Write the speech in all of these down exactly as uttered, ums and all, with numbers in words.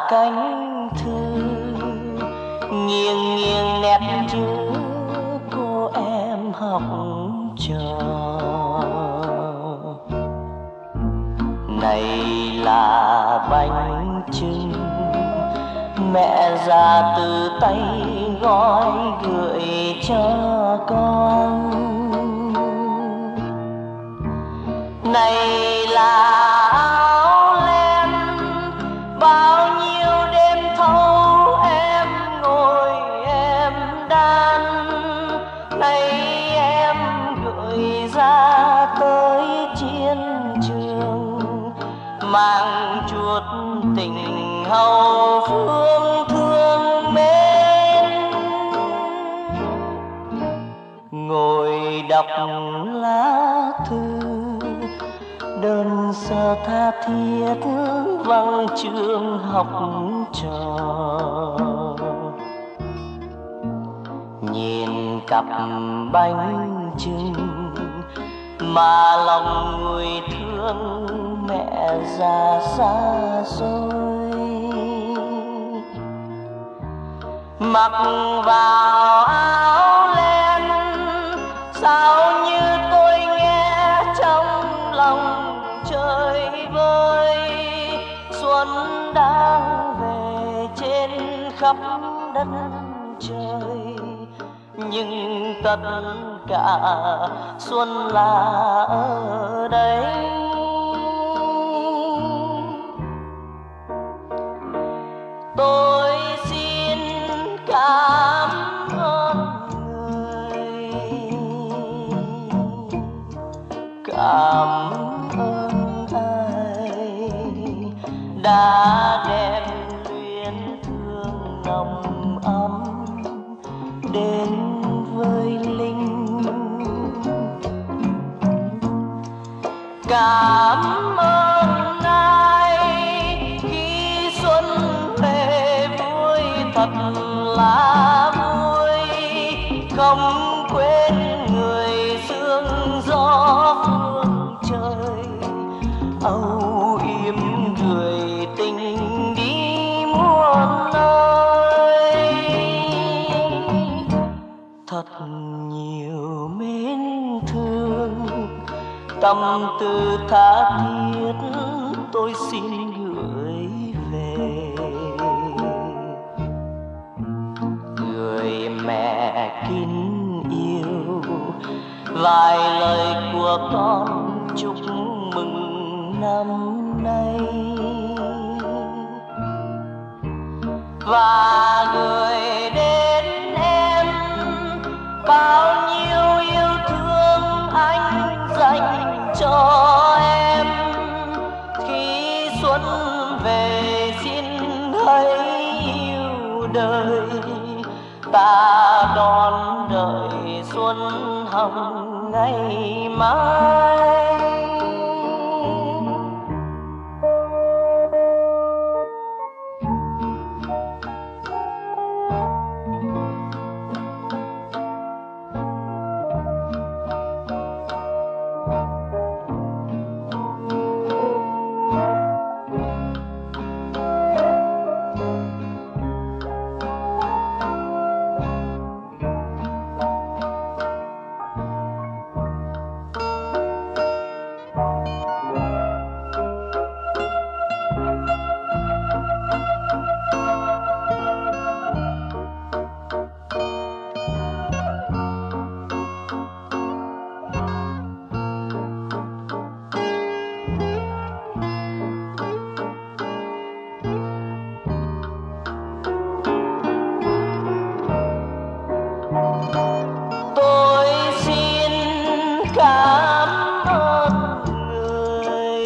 cánh thư nghiêng nghiêng nét chữ cô em học trò. Này là bánh chưng mẹ già từ tay gói gửi cho con. Này là áo len bao nhiêu đêm thâu em ngồi em đan. Này em gửi ra tới chiến trường mang chuốt tình hậu phương thương mến. Ngồi đọc lá thư đơn sơ tha thiết vắng chương học trò. Nhìn cặp bánh chưng mà lòng người thương mẹ già xa xôi. Mặc vào áo len sao như tôi nghe trong lòng chơi vơi. Xuân đang về trên khắp đất trời nhưng tất cả xuân là ở đây. Tôi xin cảm ơn người, cảm ơn ai đã đem luyến thương nồng ấm đến với Linh. Cảm ơn ai khi xuân về vui thật là vui. Không quên người sương gió phương trời âu yếm người tình đi muôn nơi. Thật nhiều mến thương tâm tư tha thiết tôi xin gửi về. Người mẹ kính yêu vài lời của con chúc mừng năm nay. Và gửi đến em bao nhiêu yêu thương anh dành cho em. Khi xuân về xin hãy yêu đời ta đón đợi xuân hồng ngày mai. Cảm ơn người,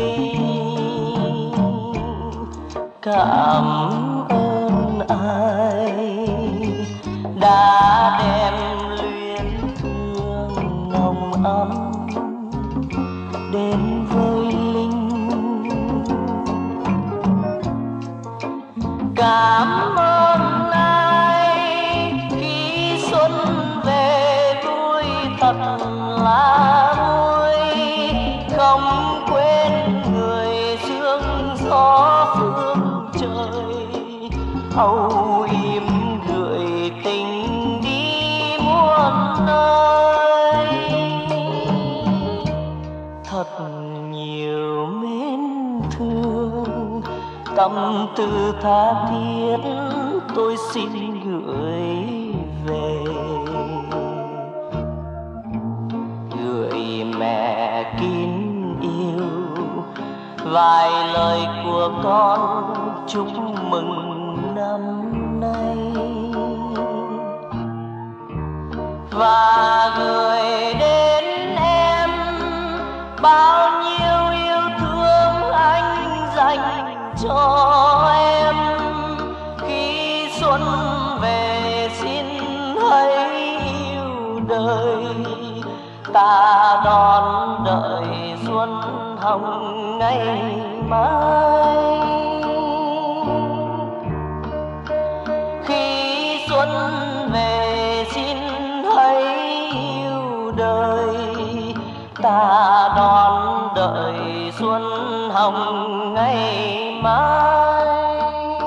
cảm ơn ai đã đem luyến thương nồng ấm đến với Linh. Cảm ơn ai khi xuân về vui thật là vui. Không quên người sương gió phương trời non ơi, thật nhiều mến thương, tâm tư tha thiết tôi xin gửi về. Gửi mẹ kín yêu vài lời của con chúc mừng năm nay, và gửi đến em bao nhiêu yêu thương anh dành cho em. Khi xuân về xin hãy yêu đời, ta đón đợi xuân hồng ngày mai. Khi xuân về xin hãy yêu đời, ta đón đợi xuân hồng ngày mai.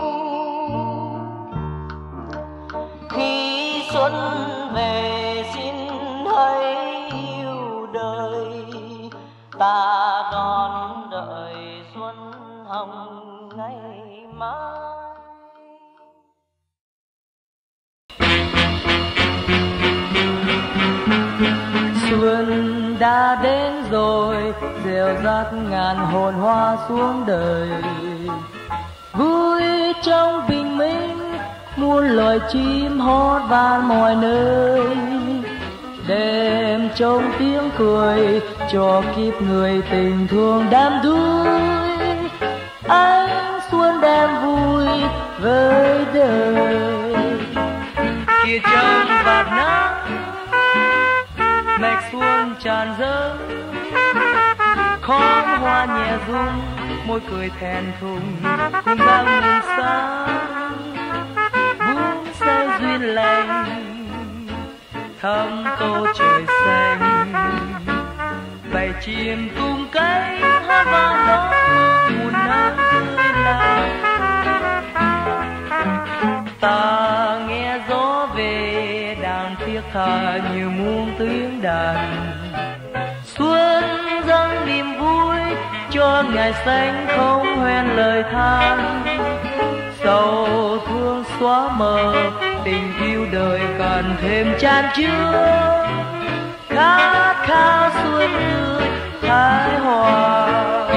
Khi xuân về xin hãy yêu đời, ta đón đợi xuân hồng ngày mai. Xuân đã đến rồi, reo rắt ngàn hồn hoa xuống đời. Vui trong bình minh, muôn loài chim hót vang mọi nơi. Đêm trong tiếng cười, cho kiếp người tình thương đắm đuối. Ánh xuân đem vui với đời. Kia trong vạt nắng, mạch xuân tràn dâng, khóm hoa nhẹ rung, môi cười thẹn thùng cùng bao nguồn sáng. Bướm say duyên lành, thắm tô trời xanh. Bầy chim tung cánh hát vang đón nguồn nắng tươi lành. Ta nghe gió về đàn thiết tha như muôn tiếng đàn. Xuân dâng niềm vui cho ngày xanh không hoen lời than. Sầu thương xóa mờ, tình yêu đời càng thêm chan chứa. Khát khao xuân tươi thái hòa,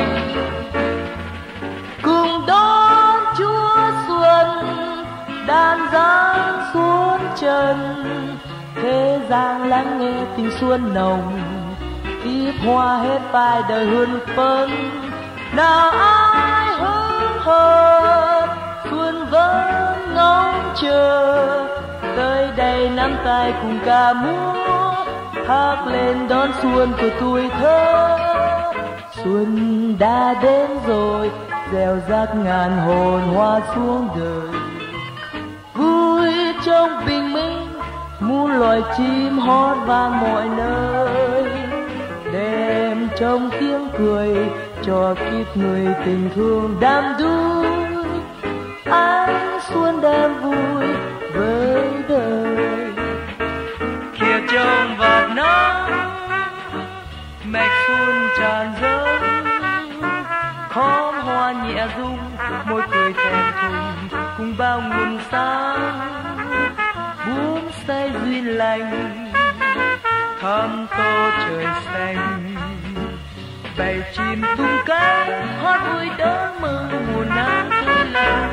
cùng đón Chúa xuân đàn giáng xuống trần. Thế gian lắng nghe tình xuân nồng, kiếp hoa hết vai đời hương phấn. Nào ai hứng hờ, xuân vẫn ngóng chờ. Tới đây nắm tay cùng ca múa, hát lên đón xuân của tuổi thơ. Xuân đã đến rồi, reo rắt ngàn hồn hoa xuống đời. Vui trong bình minh, muôn loài chim hót vang mọi nơi. Đêm trong tiếng cười, cho kiếp người tình thương đắm đuối. Ánh xuân đem vui với đời. Kia trong vạt nắng, mạch xuân tràn dâng, khóm hoa nhẹ rung, môi cười thẹn thùng cùng bao nguồn sáng. Bướm say duyên lành, thắm tô trời xanh. Bầy chim tung cánh hót vui đón mừng mùa nắng tươi lành.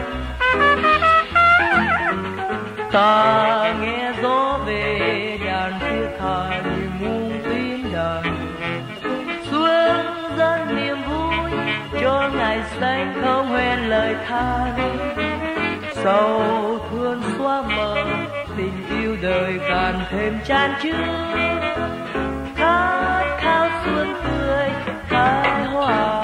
Ta nghe gió về đàn thiết tha như muôn tiếng đàn. Xuân dâng niềm vui cho ngày xanh không hoen lời than. Sầu thương xóa mờ, tình yêu đời càng thêm chan chứa. Khát khao xuân tươi thái hòa.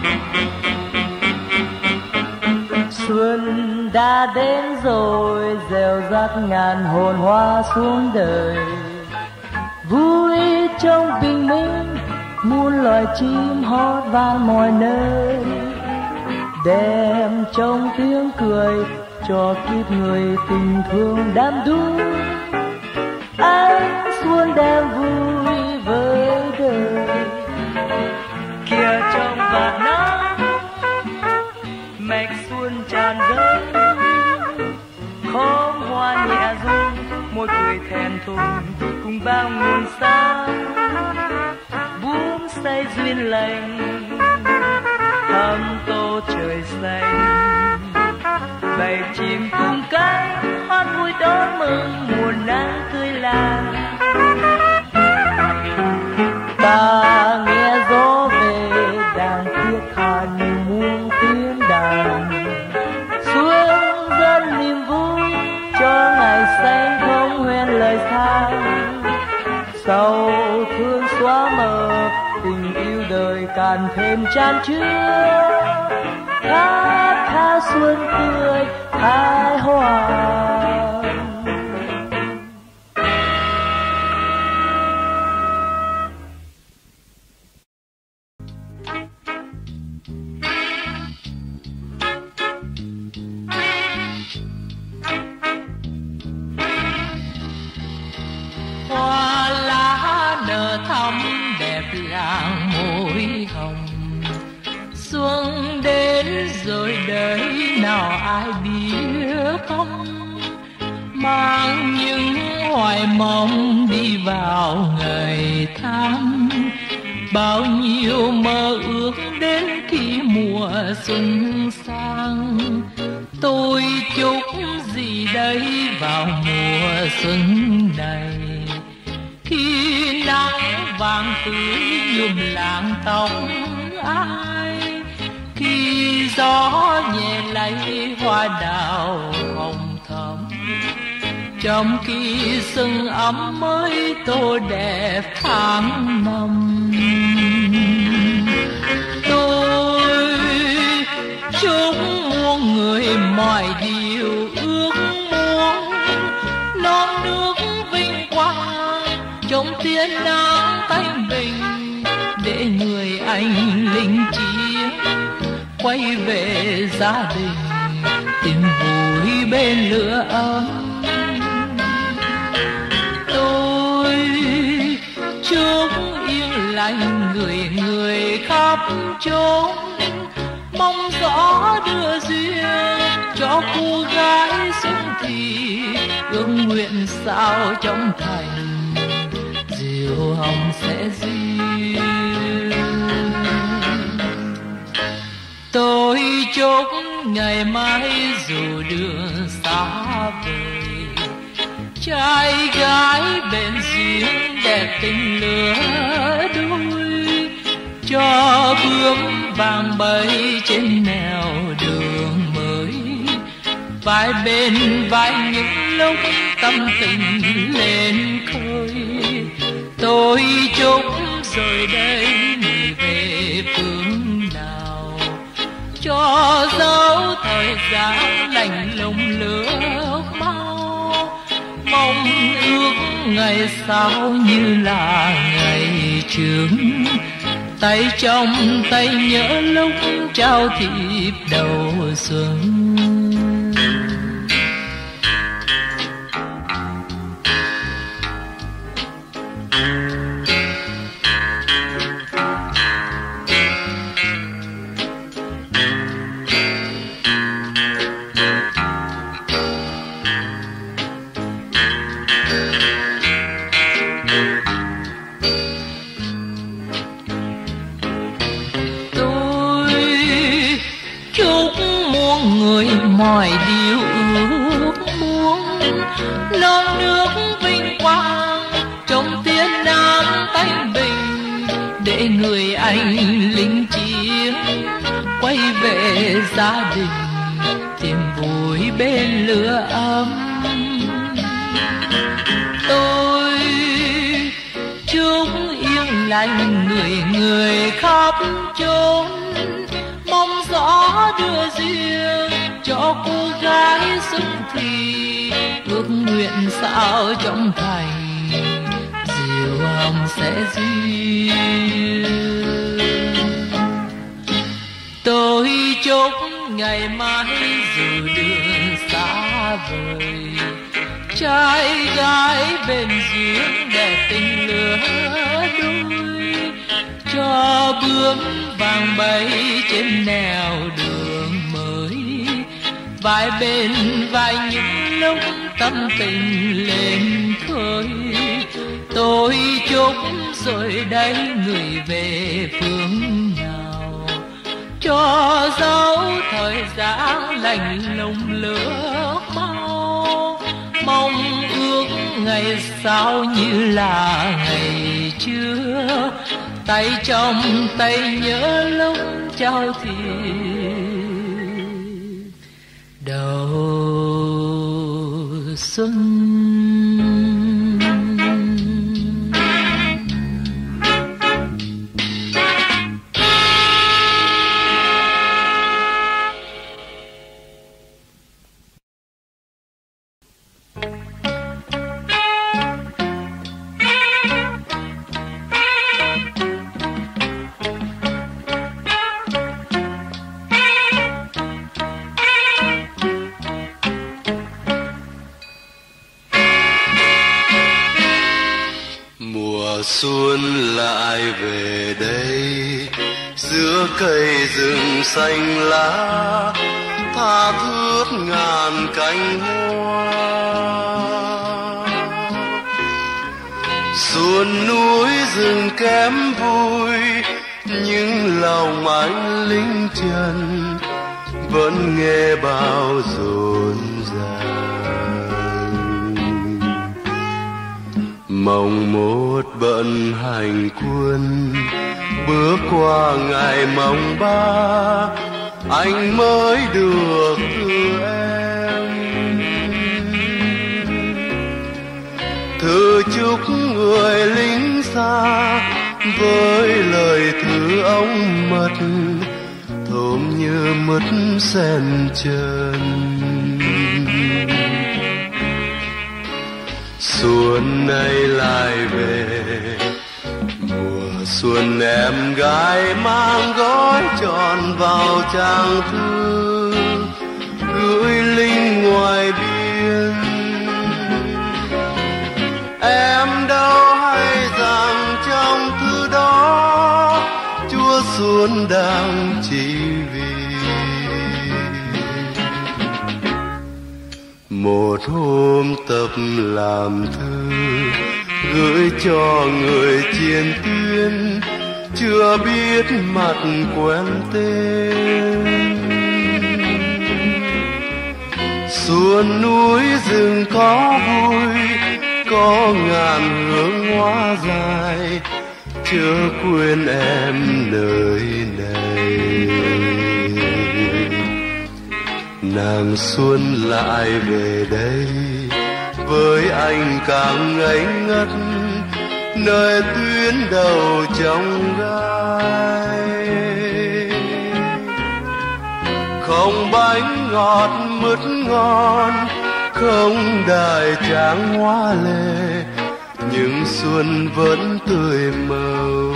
Xuân đã đến rồi, dèo dắt ngàn hồn hoa xuống đời. Vui trong bình minh, muôn loài chim hót vang mọi nơi. Đem trong tiếng cười cho kiếp người tình thương đắm đuối. Ánh xuân đem vui với đời. Kia trong vạt nắng mạch xuân tràn dâng, khóm hoa nhẹ rung, môi cười thẹn thùng cùng bao nguồn sáng. Bướm say duyên lành thăm tô trời xanh, bầy chim cùng cánh hót vui đón mừng mùa nắng tươi làng. Ta nghe gió về đang thiết tha như muôn tiếng đàn. Xuân dân niềm vui cho ngày xanh không hoen lời than. Sầu thương xóa mờ, tình yêu đời càng thêm chan chứa. Hát tha xuân tươi hài hòa. Hoa lá nở thắm đẹp làng môi hồng. Xuân đến rồi đấy nào ai biết không, mang những hoài mong đi vào ngày tháng. Bao nhiêu mơ ước đến khi mùa xuân sang. Tôi chúc gì đây vào mùa xuân này, khi nắng vàng tươi nhuộm làng tóc ai, khi gió nhẹ lấy hoa đào hồng thắm. Trong khi xuân ấm mới tô đẹp tháng năm. Tôi chúc muôn người mọi điều ước muốn, non nước vinh quang trong tia nắng thanh bình, để người anh lính chiến quay về gia đình, tìm vui bên lửa ấm. Tôi chúc yên lành người người khắp chốn, mong gió đưa duyên cho cô gái xuân thì, ước nguyện sao trong thành diệu hồng sẽ duyên. Tôi chúc ngày mai dù đường xa vời, trai gái bên duyên đẹp tình lứa đôi, cho bướm vàng bay trên nẻo đường mới, vai bên vai những lúc tâm tình lên khơi. Tôi chúc rồi đây người về phương nào, cho dấu thời gian lạnh lùng lướt mau. Mong ước ngày sau như là ngày trước, tay trong tay nhớ lúc trao thiệp đầu xuân. Mọi điều ước muốn, non nước vinh quang trong tia nắng thanh bình, để người anh lính chiến quay về gia đình, tìm vui bên lửa ấm. Tôi chúc yên lành người người khắp chốn, mong gió đưa duyên cho cô gái xuân thì ước nguyện sao trong thành diều hồng sẽ duyên. Tôi chúc ngày mai dù đường xa vời trai gái bên duyên để tình lứa đôi cho bướm vàng bay trên nẻo đường mới vai bên vai những lúc tâm tình lên khơi. Tôi chúc rồi đây người về phương nào cho dấu thời gian lạnh lùng lửa mau mong ước ngày sau như là ngày trước tay trong tay nhớ lúc trao thiệp đầu xuân. Xuân lại về đây giữa cây rừng xanh lá tha thướt ngàn cánh hoa. Xuân núi rừng kém vui nhưng lòng anh lính chân vẫn nghe bao rộn ràng. Mong một bận hành quân bước qua ngày mồng ba anh mới được thưa em. Thư chúc người lính xa với lời thư ống mật thơm như mứt sen chân. Xuân nay lại về mùa xuân em gái mang gói tròn vào trang thư gửi lính ngoài biên. Em đâu hay rằng trong thư đó Chúa Xuân đang chỉ vì một hôm tập làm thư gửi cho người chiến tuyến chưa biết mặt quen tên. Xuân núi rừng có vui có ngàn hương hoa dài chớ quên em nơi này. Nàng Xuân lại về đây với anh càng ngây ngất nơi tuyến đầu trong gai. Không bánh ngọt mứt ngon không đài tráng hoa lệ nhưng xuân vẫn tươi màu.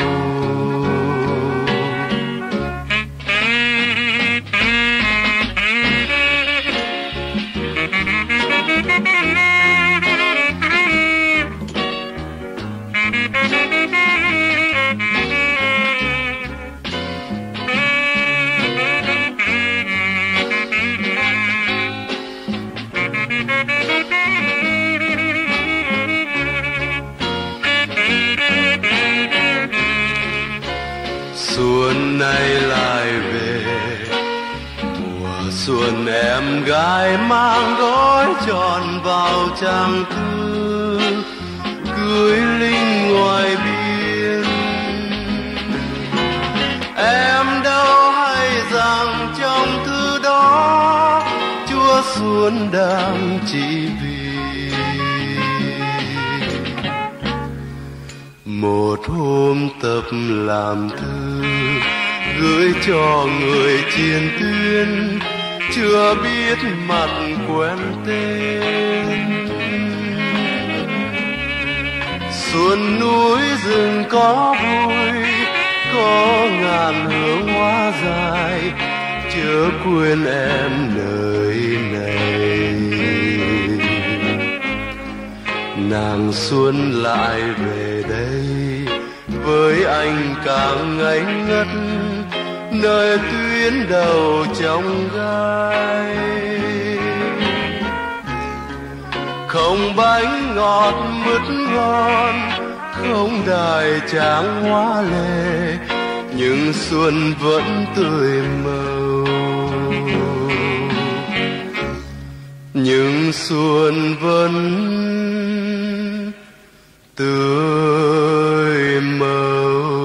Xuân nay lại về mùa xuân em gái mang gói tròn vào trang thư gửi lính ngoài biên. Em đâu hay rằng trong thư đó Chúa Xuân đang chỉ vì một hôm tập làm thư gửi cho người chiến tuyến chưa biết mặt quen tên. Xuân núi rừng có vui, có ngàn hương hoa dài, chớ quên em nơi này. Nàng xuân lại về đây với anh càng ngây ngất nơi tuyến đầu trong gai. Không bánh ngọt mứt ngon, không đài tráng hoa lệ, nhưng xuân vẫn tươi màu. Nhưng xuân vẫn tươi màu.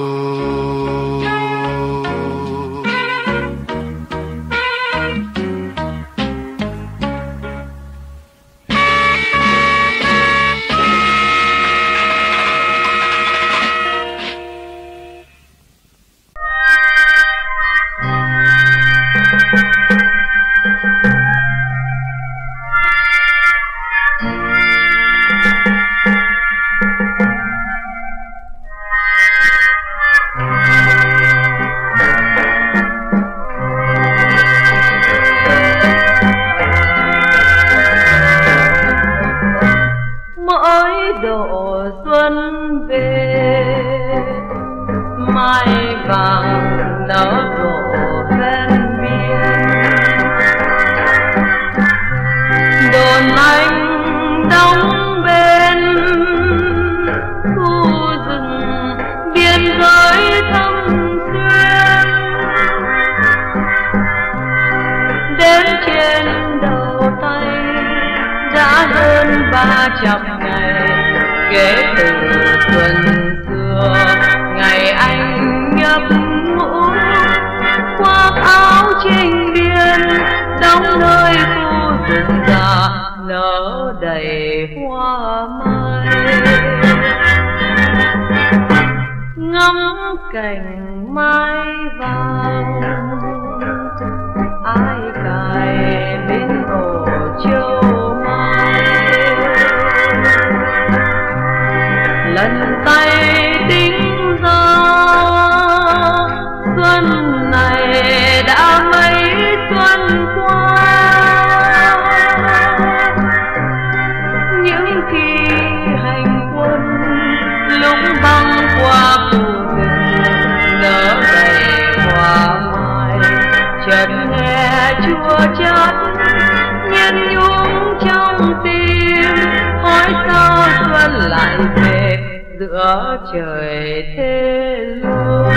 Trời thế luôn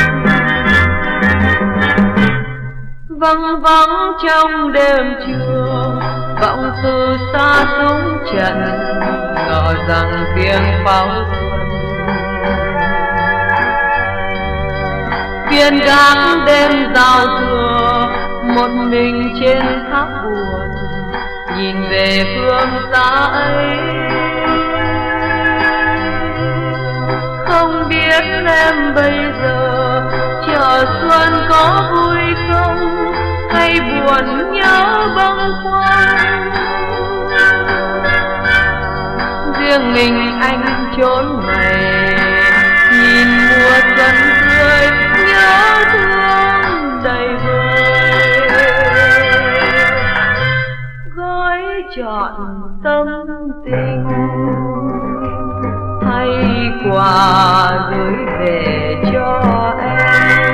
vắng vắng trong đêm trưa, vọng từ xa súng trận ngỡ rằng tiếng pháo xuân. Viên gác đêm giao thừa một mình trên tháp buồn, nhìn về phương xa ấy. Không biết em bây giờ chờ xuân có vui không, hay buồn nhớ bâng khuâng. Riêng mình anh trốn này nhìn mùa xuân tươi, nhớ thương đầy vơi. Gói trọn tâm tình hay quà gửi về cho em.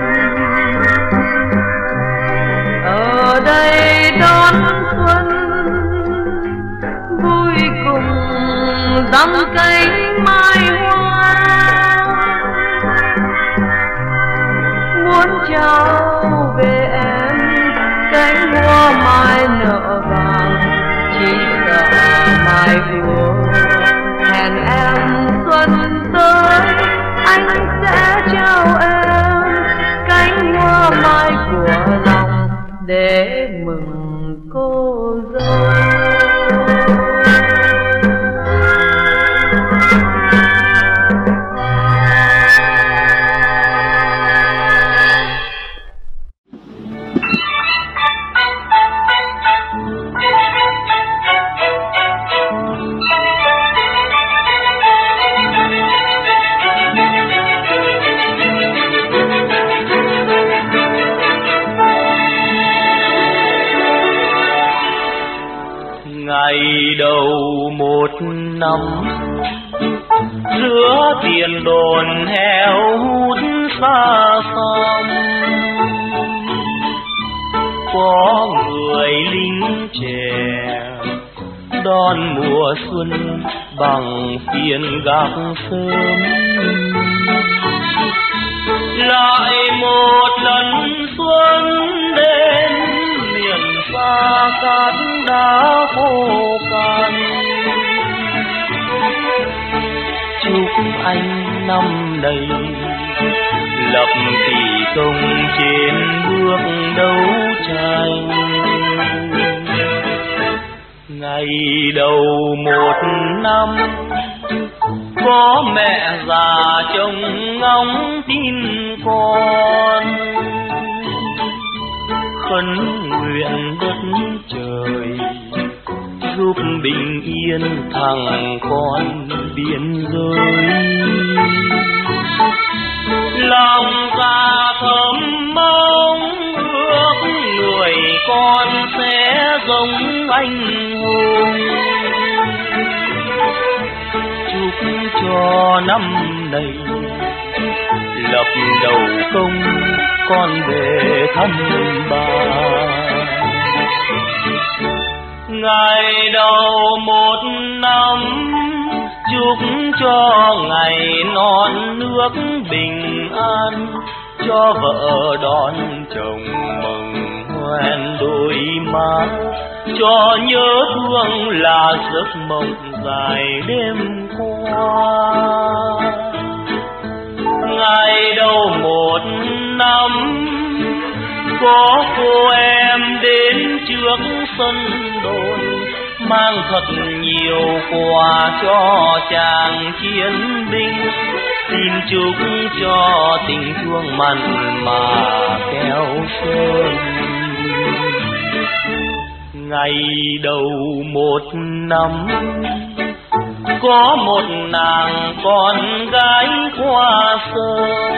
Ở đây đón xuân vui cùng dăm cánh mai hoa, muốn trao về em cánh hoa mai nở vàng, chỉ sợ mai buồn. Hẹn em xuân tới anh sẽ trao em cánh hoa mai của lòng để mừng cô dâu. năm, giữa tiền đồn heo hút xa xăm. Có người lính trẻ đón mùa xuân bằng phiên gác sớm. Lại một lần xuân đến miền xa cát đá khô cằn. Chúc anh năm nay lập kỳ công trên bước đấu tranh. Ngày đầu một năm có mẹ già trông ngóng tin con, khấn nguyện đất trời giúp bình yên thằng con biên giới. Lòng già thầm mong ước người con sẽ giống anh hùng. Chúc cho năm nay lập đầu công con về thăm bà. Ngày đầu một năm chúc cho ngày non nước bình an, cho vợ đón chồng mừng hoen đôi má, cho nhớ thương là giấc mộng dài đêm qua. Ngày đầu một năm có cô em đến trước sân đồn, mang thật nhiều quà cho chàng chiến binh, xin chúc cho tình thương mặn mà kéo sơn. Ngày đầu một năm có một nàng con gái qua sông,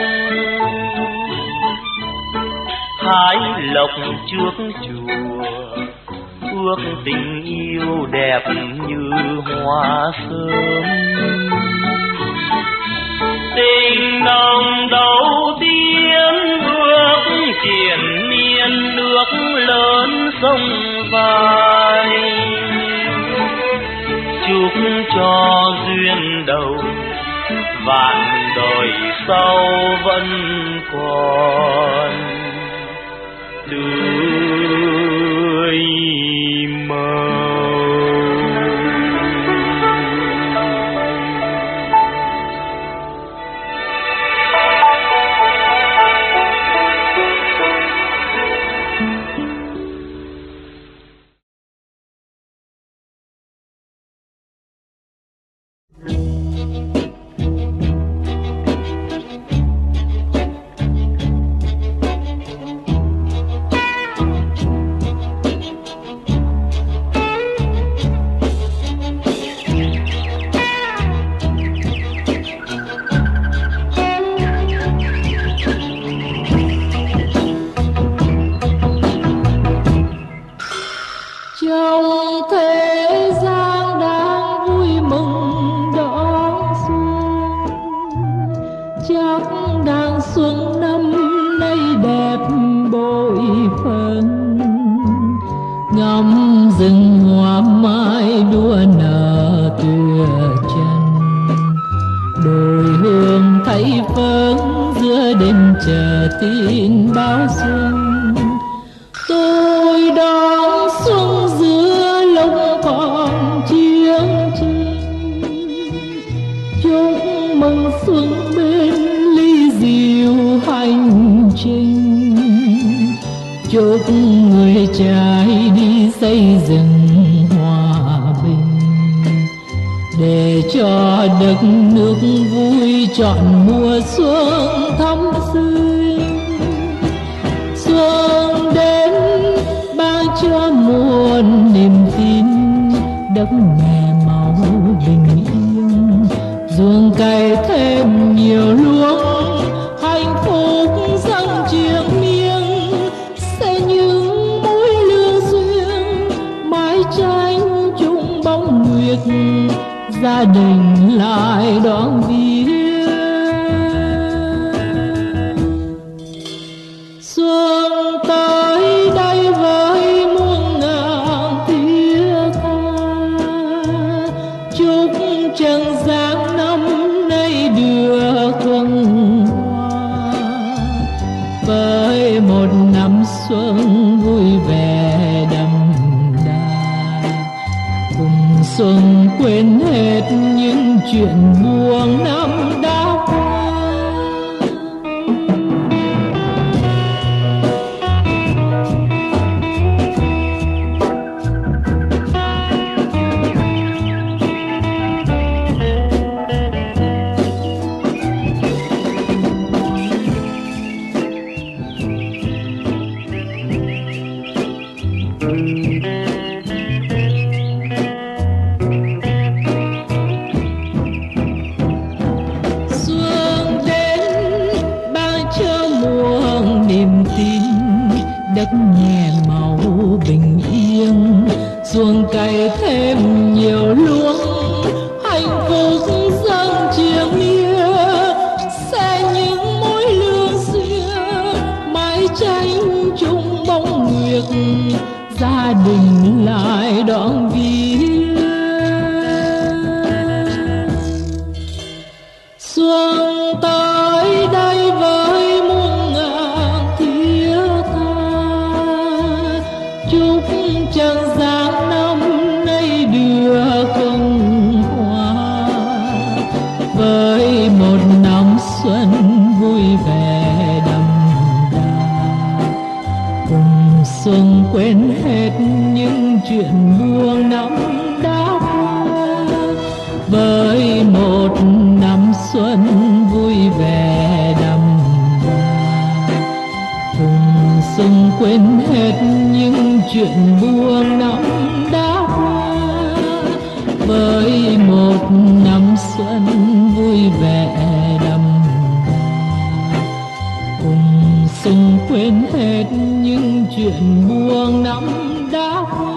hái lộc trước chùa ước tình yêu đẹp như hoa sớm. Tình nồng đầu tiên bước triển miên nước lớn sông vai. Chúc cho duyên đầu vạn đời sau vẫn còn tươi màu. gia đình lại đón viếng. Xuân tới đây với muôn ngàn thiết tha, chúc trần gian năm nay được thuần hoa, với một năm xuân vui vẻ đậm đà, cùng xuân quên hết những chuyện buồn năm đã qua. Đất nhẹ màu bình yên, xuồng cày thêm nhiều luống, hạnh phúc dâng chia mía, sẽ những mối lương xưa mãi tranh chung bóng nguyệt, gia đình lại đón viếng. Xuân tới đây với muôn ngàn thiết tha, chúc trần gian năm nay được hân hoa, với một năm xuân vui vẻ đậm đà, cùng xuân quên hết những chuyện buồn năm đã qua, với một năm xuân vui vẻ đậm đà, cùng xuân quên hết những chuyện buồn năm đã qua, với một năm xuân vui vẻ đậm đà, cùng xuân quên hết những chuyện buồn năm đã qua.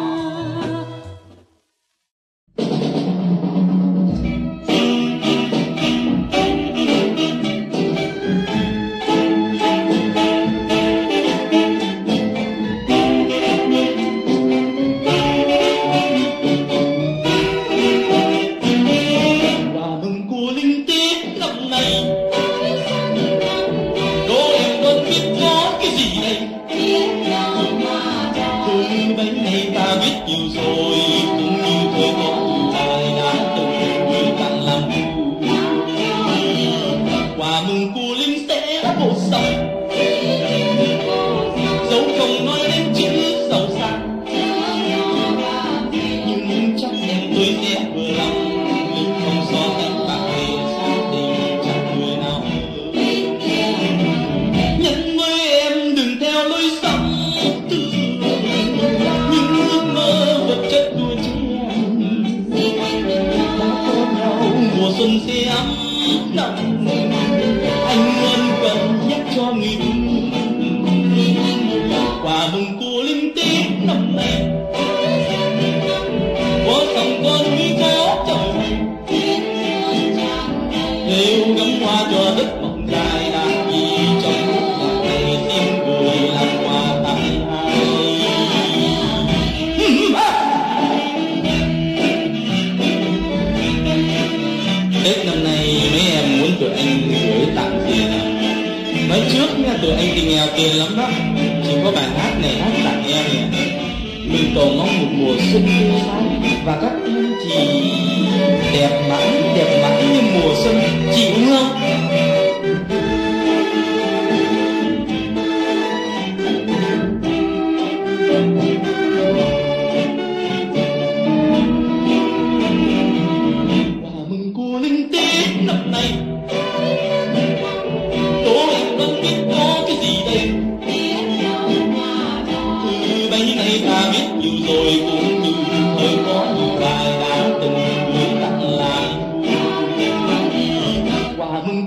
Mừng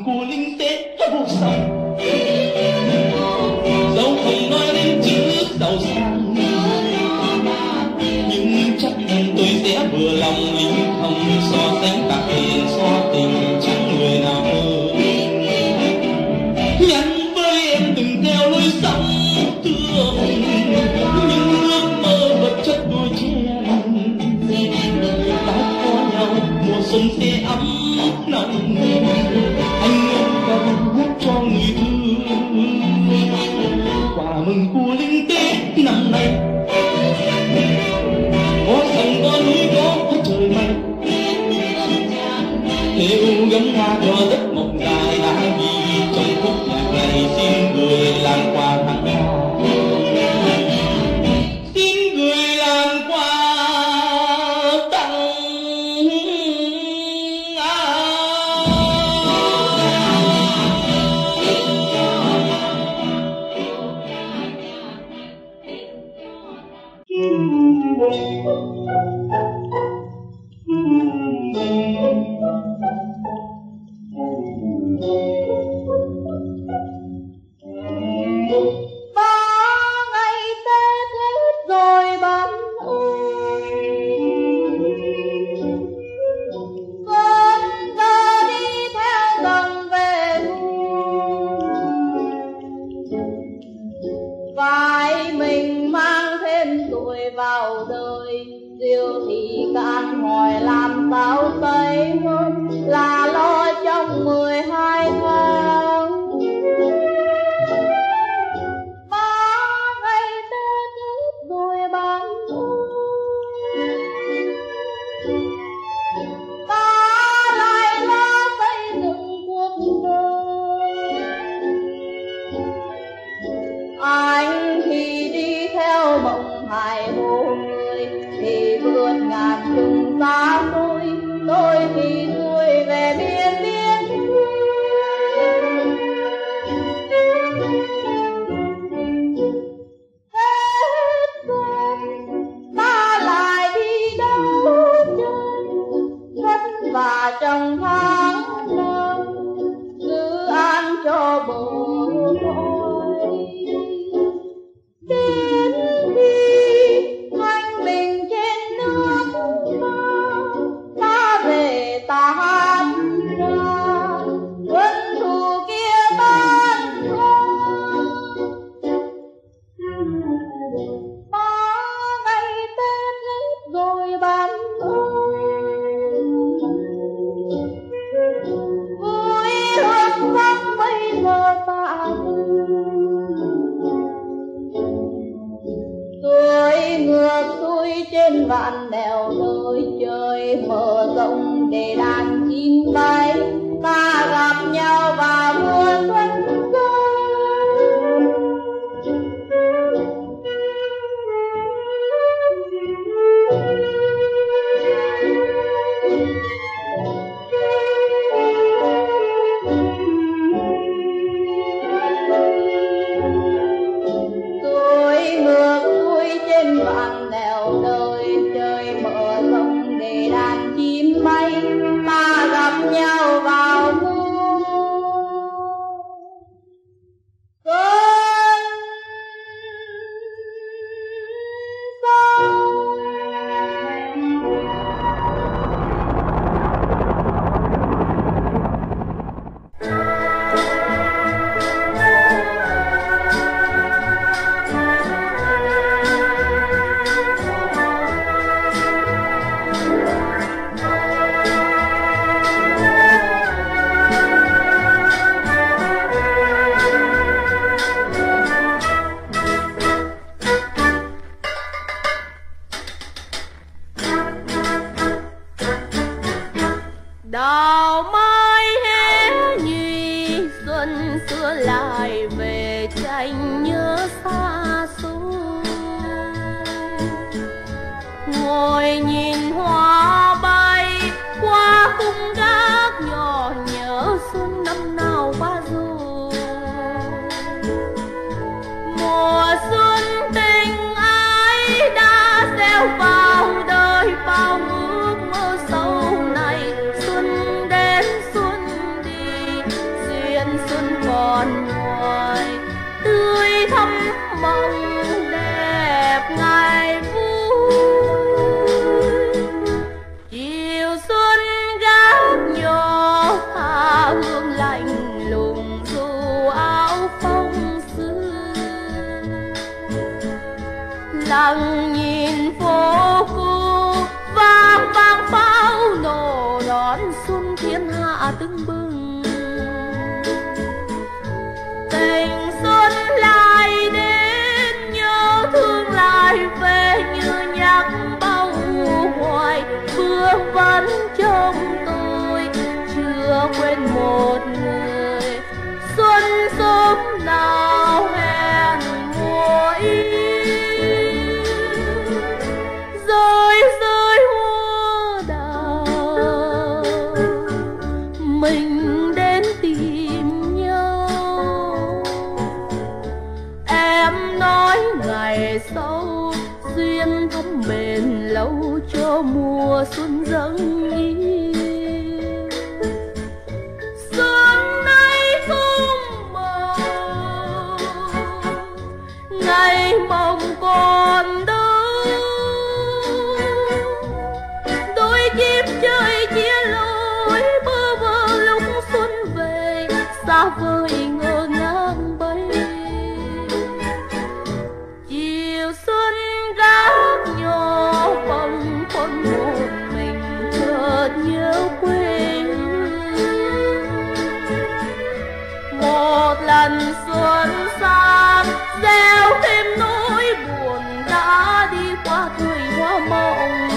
lặng nhìn phố cô vang vang pháo nổ đón xuân thiên hạ tưng bừng. Tình xuân lại đến, nhớ thương lại về, như nhắc bao hoài vương vấn trong tôi, chưa quên một người xuân sớm nào hẹn muội. Rơi rơi hoa đào mình đến tìm nhau, em nói ngày sau duyên thắm bền lâu cho mùa xuân dâng yên. Sương nay không màu xuân sang gieo thêm nỗi buồn đã đi qua tuổi hoa mộng.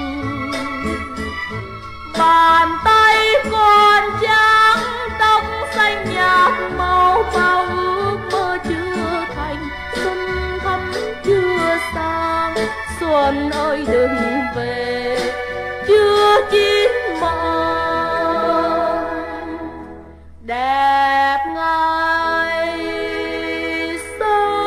Bàn tay còn trắng tóc xanh nhạt màu bao ước mơ chưa thành, xuân thắm chưa sang. Xuân ơi đừng về chưa chín mộng đẹp ngày sau.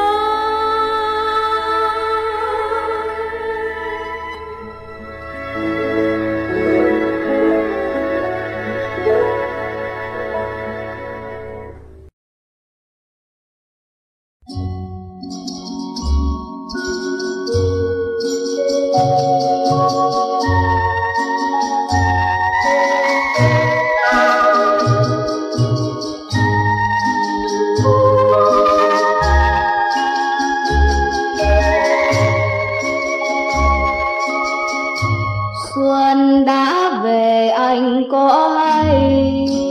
Xuân đã về anh có hay,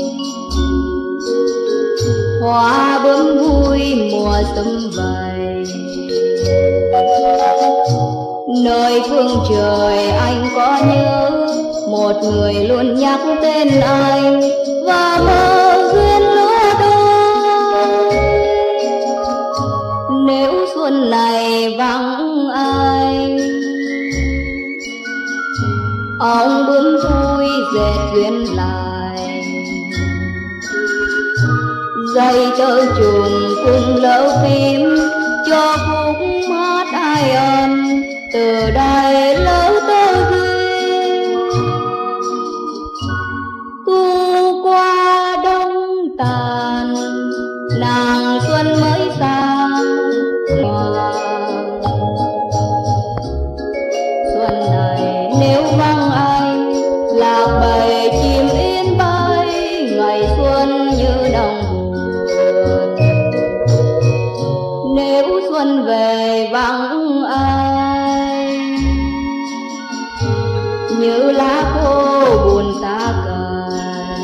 hoa bướm vui mùa xuân vầy. Nơi phương trời anh có nhớ một người luôn nhắc tên anh và mơ duyên lứa đôi. Nếu xuân này vắng anh, ông bướm vui dệt duyên lại. Dây tơ chuồng cùng lỡ phím cho khúc hát ai ân từ đây lỡ tơ duyên. Tu qua đông tàn nàng xuân mới sang hòa. Xuân này nếu vắng anh lạc bầy chim yên bay, ngày xuân như đồng buồn. Nếu xuân về vắng anh như lá khô buồn xa cài,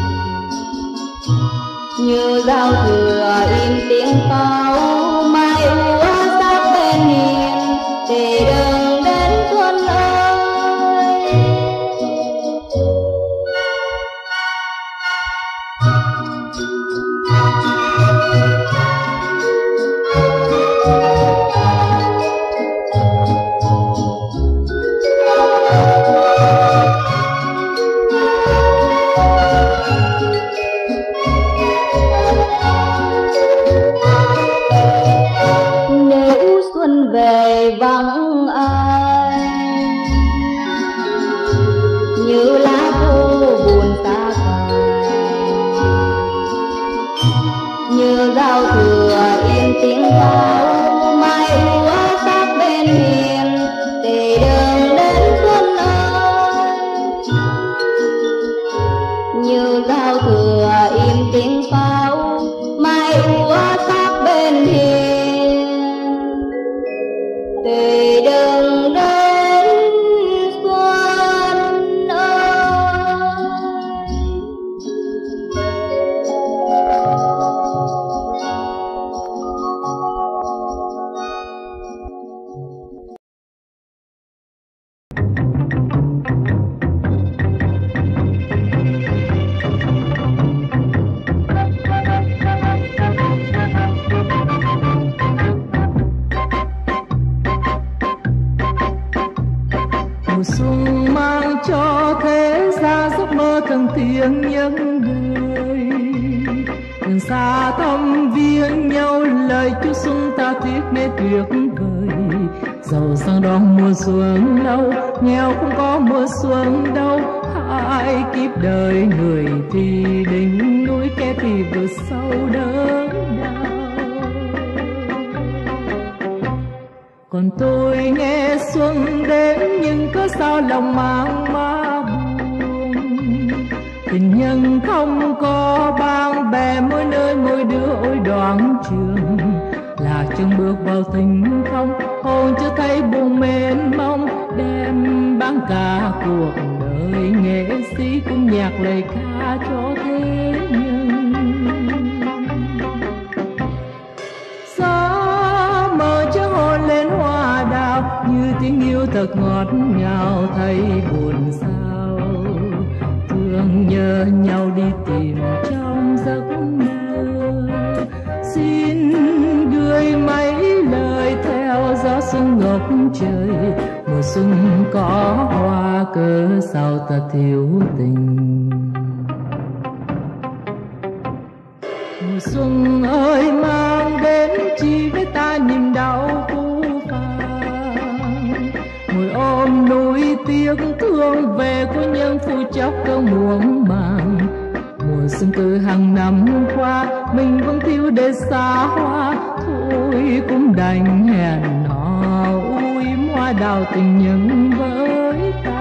như giao thừa im tiếng pháo mai úa sắc bên hiền để đừng đến xuân ơi. Nếu xuân về vắng anh như lá khô buồn xa cài, như giao thừa yên tiếng pháo mai úa sắc bên hiền để đừng đến xuân ơi. Như giao thừa im tiếng pháo mai úa sắc bên hiền để đừng đến xuân ơi. Mùa xuân mang cho thế gian giấc mơ thần thiêng nhân đời. Đường xa thăm viếng nhau lời chúc xuân ta thiết nên tuyệt vời. Giàu sang đón mùa xuân lâu, nghèo không có mùa xuân đâu. Hai kiếp đời người thì đỉnh núi, kẻ thì vượt sâu đớn đau. Còn tôi nghe xuân đến nhưng cớ sao lòng mang má buồn. Tình nhân không có bạn bè, mỗi nơi mỗi đứa ôi đoạn trường. Là chân bước vào tình không, hồn chưa thấy buồn mến mong. Đem bán cả cuộc đời nghệ sĩ cũng nhạc lời ca cho thế nhân. tiếng yêu thật ngọt ngào thấy buồn sao, thương nhớ nhau đi tìm trong giấc mơ. Xin gửi mấy lời theo gió xuân ngọc trời, mùa xuân có hoa cớ sao ta thiếu tình. Mùa xuân ơi mang đến chi với ta niềm đau phũ phàng, ngồi ôm nuối tiếc thương về của nhân phu chốc cơn muộn màng. Mùa xuân từ hàng năm qua mình vẫn thiếu để xa hoa, thôi cũng đành hẹn hò ui hoa đào tình nhân với ta.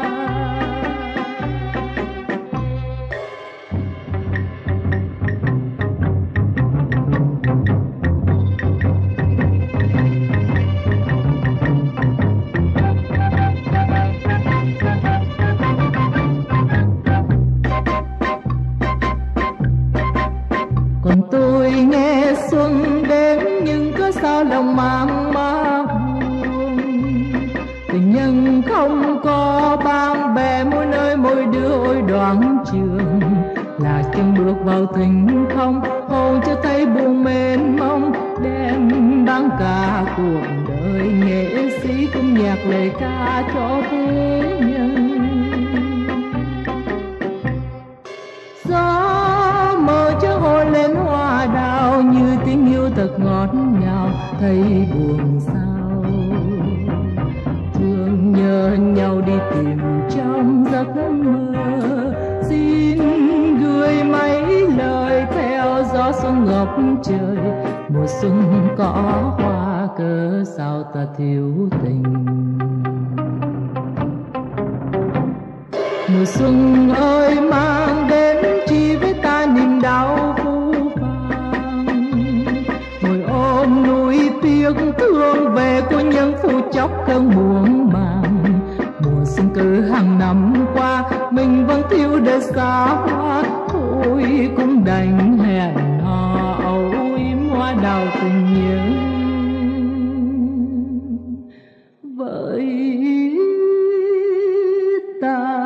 Còn tôi nghe xuân đến nhưng có sao lòng mang má buồn. Tình nhân không có bạn bè mỗi nơi mỗi đứa ôi đoạn trường, là chân bước vào tình không hồn cho thấy buồn mênh mông, đem bán cả cuộc đời nghệ sĩ cũng nhạc lời ca cho thế nhân. Gió mơ chớ hôn lên hoa đào như tiếng yêu thật ngọt ngào thấy buồn sao, thương nhớ nhau đi tìm trong giấc mơ. Xin gửi mấy lời theo gió xuân ngọc trời, mùa xuân có hoa cớ sao ta thiếu tình. Mùa xuân ơi mang đến chi với ta niềm đau phũ phàng, ngồi ôm nuối tiếc thương về của nhân phu chốc cơn muộn màng. Mùa xuân cứ hàng năm qua mình vẫn thiếu để xa hoa, thôi cũng đành hẹn hò âu yếm hoa đào tình nhân với ta.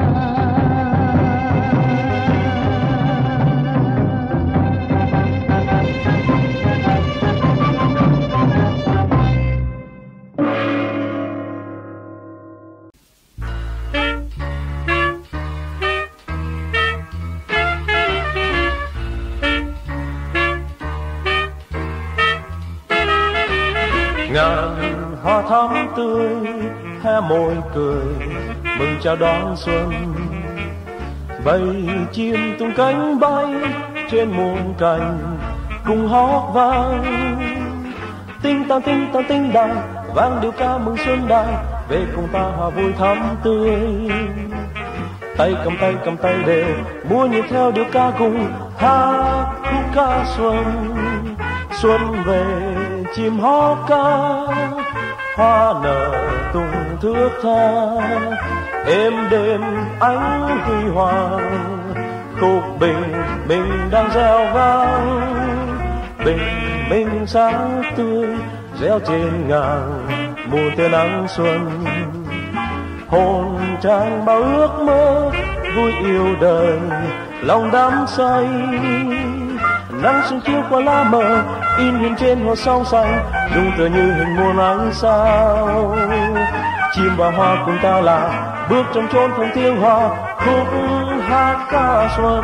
Ngàn hoa thắm tươi hé môi cười mừng chào đón xuân, bầy chim tung cánh bay trên muôn cành cùng hót vang. Tinh tang tinh tang tinh đàn vang điệu ca mừng xuân đàn, về cùng ta hòa vui thắm tươi. Tay cầm tay cầm tay đều múa nhịp theo điệu ca cùng hát khúc ca xuân. Xuân về chim hót ca, hoa nở tung thước tha, êm đêm ánh huy hoàng, khúc bình minh đang reo vang. Bình minh sáng tươi reo trên ngàn muôn tia nắng xuân, hồn tràn bao ước mơ vui yêu đời lòng đắm say. Nắng xuân chiếu qua lá mờ in hình trên hồ sông xanh, rung tựa như hình muôn ánh sao. Chim và hoa cùng ta là bước trong chốn thông tiếng hoa, khúc hát ca xuân.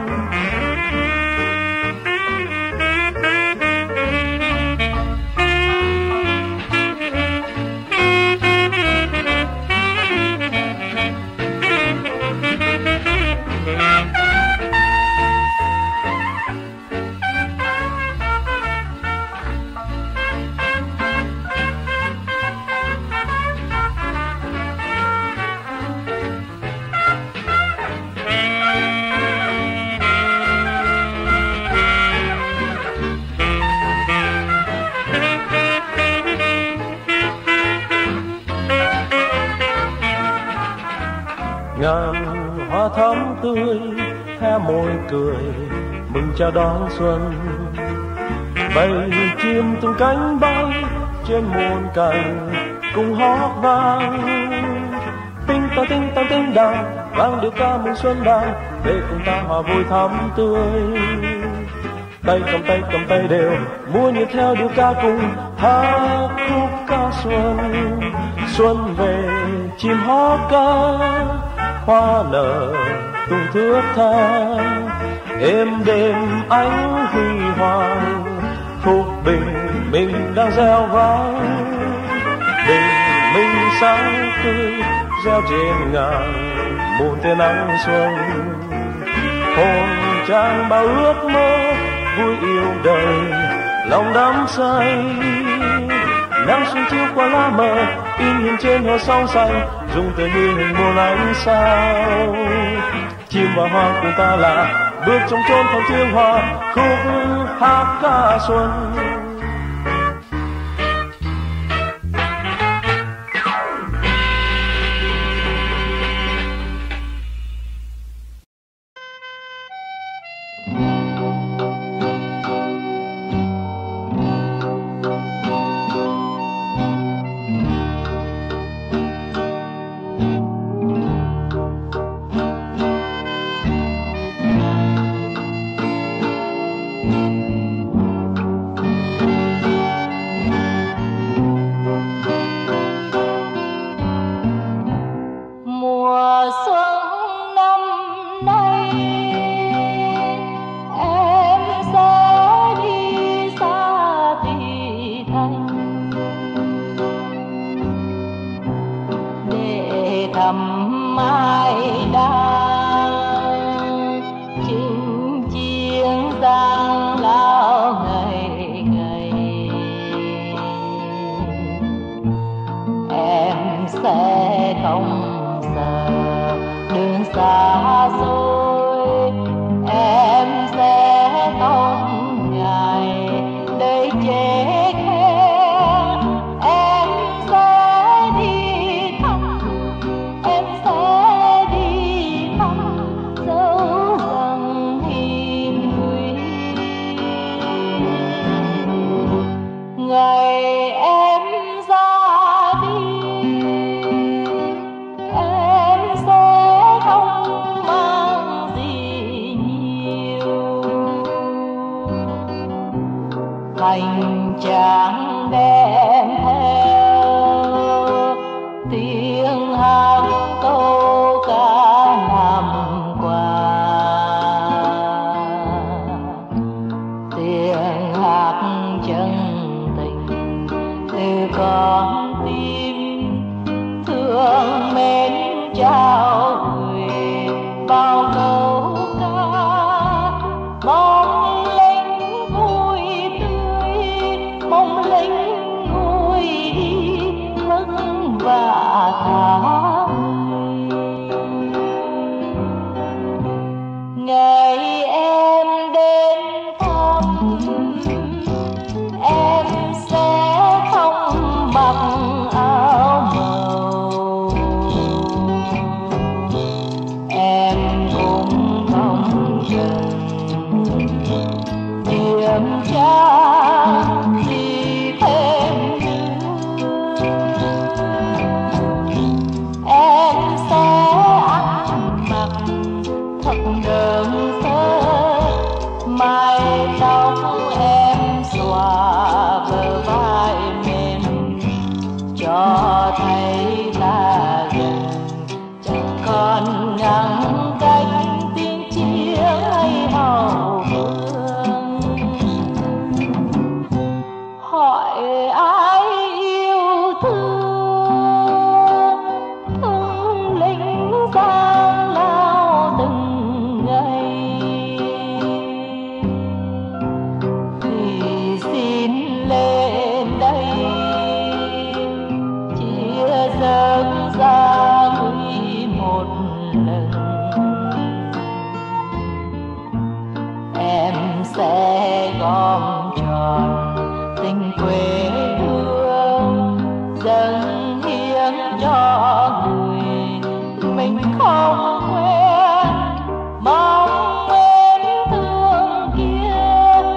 Ngàn hoa thắm tươi hé môi cười mừng chào đón xuân, bầy chim tung cánh bay trên muôn cành cùng hót vang. Tinh ta tinh ta tinh đàn vang điệu ca mừng xuân đàn, để cùng ta hòa vui thắm tươi. Tay cầm tay cầm tay đều múa nhịp theo điệu ca cùng hát khúc ca xuân. Xuân về chim hót ca, hoa nở tung thước tha, êm đêm ánh huy hoàng, phúc bình mình đang gieo vang. Bình minh sáng tươi gieo trên ngàn một tia nắng xuân, hồn tràn bao ước mơ vui yêu đời lòng đắm say. Nắng xuân chiếu qua lá mờ in hình trên hồ sông xanh, rung tựa như hình muôn ánh sao. Chim và hoa cùng ta là bước trong chốn thôn thiêng hoa, khúc hát ca xuân.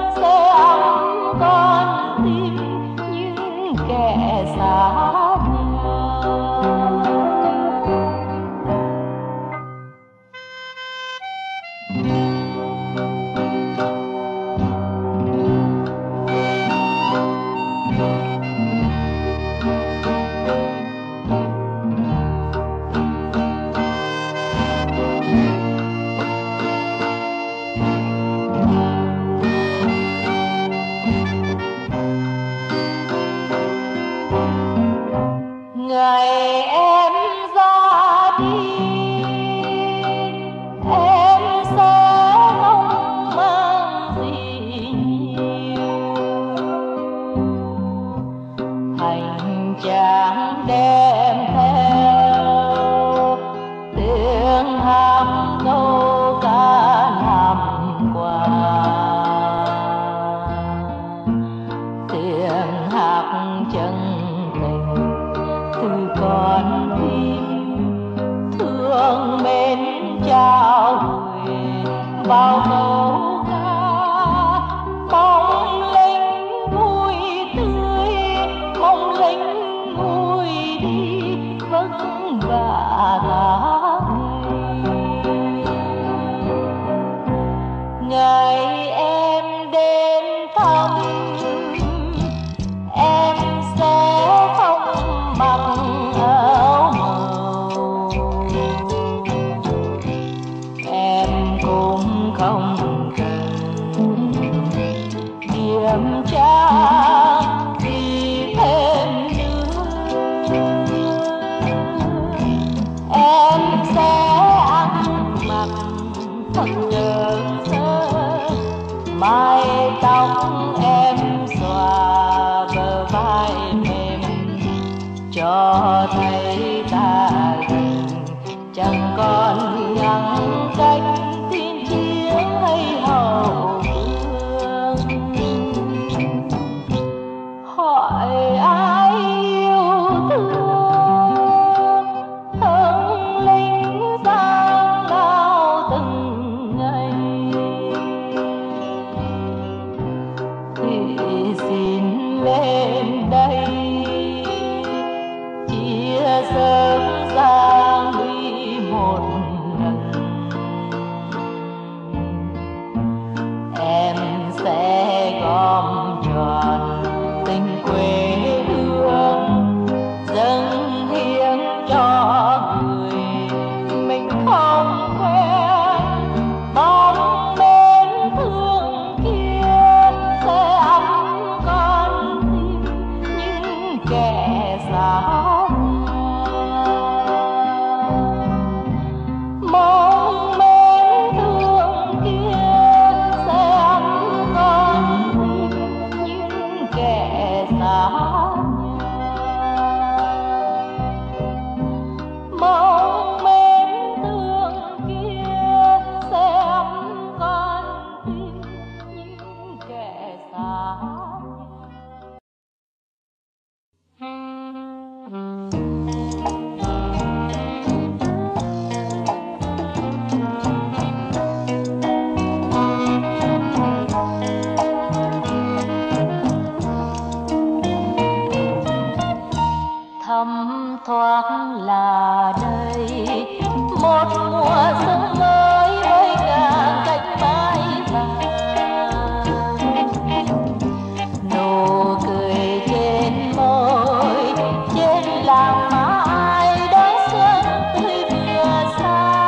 Kẻ xa chàng đem theo tiếng hát câu ca năm qua, tiếng hát chân tình từ con tim thương mến trao gửi bao câu ca mong linh vui tươi, mong linh vui đi vất vả tháng ngày em đến thăm. Em sẽ không mặc áo màu, em cũng không cần kiểm tra gì thêm nữa. Em sẽ ăn mặc thật đơn sơ, mái tóc em xòa bờ vai mềm, cho thấy ta dần chẳng còn ngăn cách thiên chiến hay hậu phương. Hỏi ai yêu thương thân lính giang lao từng ngày, thì xin lên đây chia sớm giang đi một lần. Em sẽ gom tròn tình quê hương, dâng hiến cho người mình không quen. Mong mến thương kia sẽ ấm con tim những kẻ xa. Mong mến thương kia sẽ ấm con tim những kẻ xa. Mong mến thương kia sẽ ấm con tim những kẻ xa. Thấm thoáng là đây một mùa xuân mới với cả cánh mái vàng, nụ cười trên môi trên làng mái đón xuân tươi vừa xa.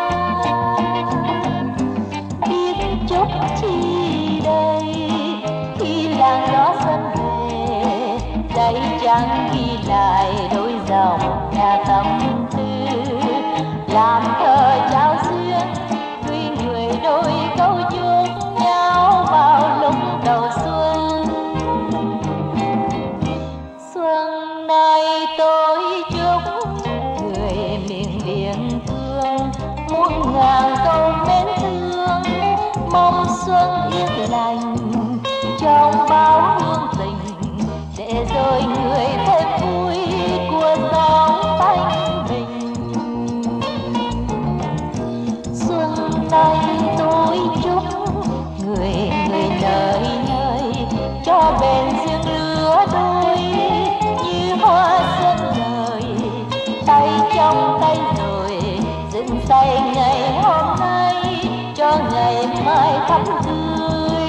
Biết chúc chi đây khi làng gió xuân về, đây chẳng ghi lại đôi dòng nhà tâm tư, làm thơ trao duyên tuy người đôi câu chúc nhau vào lúc đầu xuân. Xuân này tôi chúc người miền biển thương muôn ngàn câu mến thương, mong xuân yên lành trong bao hương tình, để rồi người thêm vui của sống thanh bình. Xuân nay tôi chúc người người nơi nơi cho bền riêng lứa đôi như hoa xuân đời, tay trong tay rồi dựng tay ngày hôm nay cho ngày mai thắm tươi.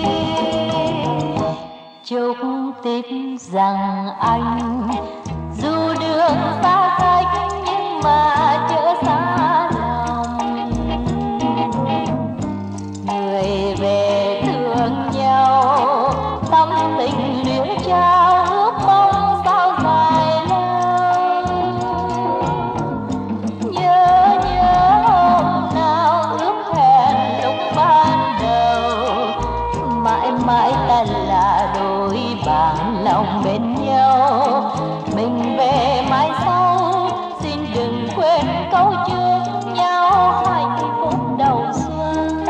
Chúc tiếp rằng anh dù đường xa cách nhưng mà chớ xa lòng, người về thương nhau tâm tình luyến trao ước mong sao dài lâu. Nhớ nhớ hôm nào ước hẹn lúc ban đầu, mãi mãi ta là đôi bạn lòng bên nhau. mình về mai sau, xin đừng quên câu chúc nhau hạnh phúc đầu xuân.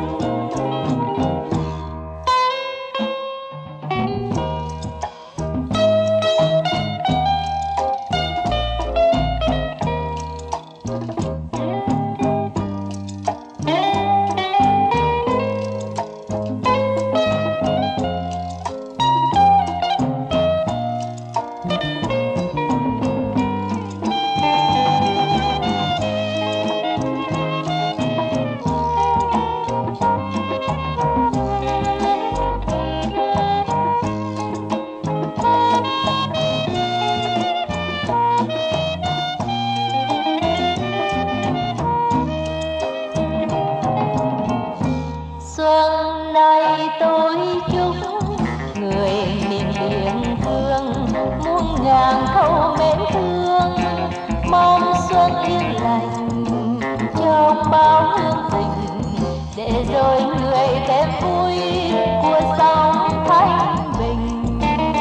Xuân này tôi chúc người miền biển thương muôn ngàn câu mến thương, mong xuân yên lành trong bao hương tình, để rồi người thêm vui cuộc sống thanh bình.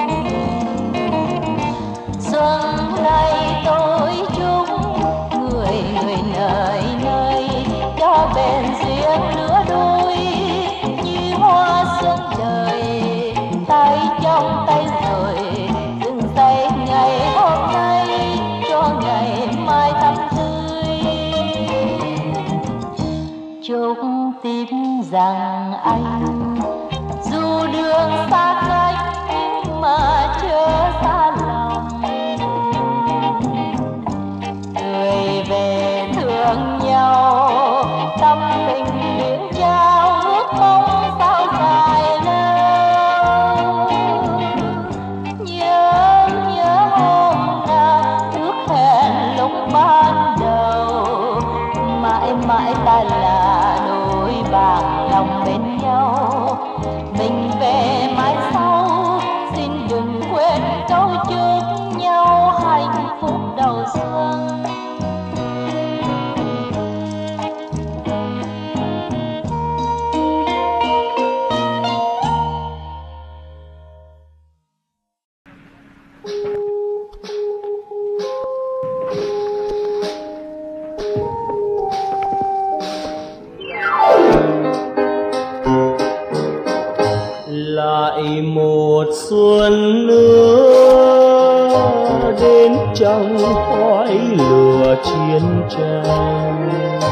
Xuân này tôi chúc người người nơi nơi cho bền duyên lứa đôi, như hoa xuân đời tay trong tay rồi dừng tay ngày hôm nay cho ngày mai thắm tươi. Chúc tim rằng anh dù đường xa cách mà chớ xa lòng, người về thương nhau tâm tình biển trao ước mong sao dài lâu. Nhớ nhớ hôm nào ước hẹn lúc ban đầu, mãi mãi ta là đôi bạc lòng bên nhau. Mình về mai sau, xin đừng quên câu chúc nhau hạnh phúc đầu xuân. Lại một xuân nữa đến trong khói lửa chiến tranh,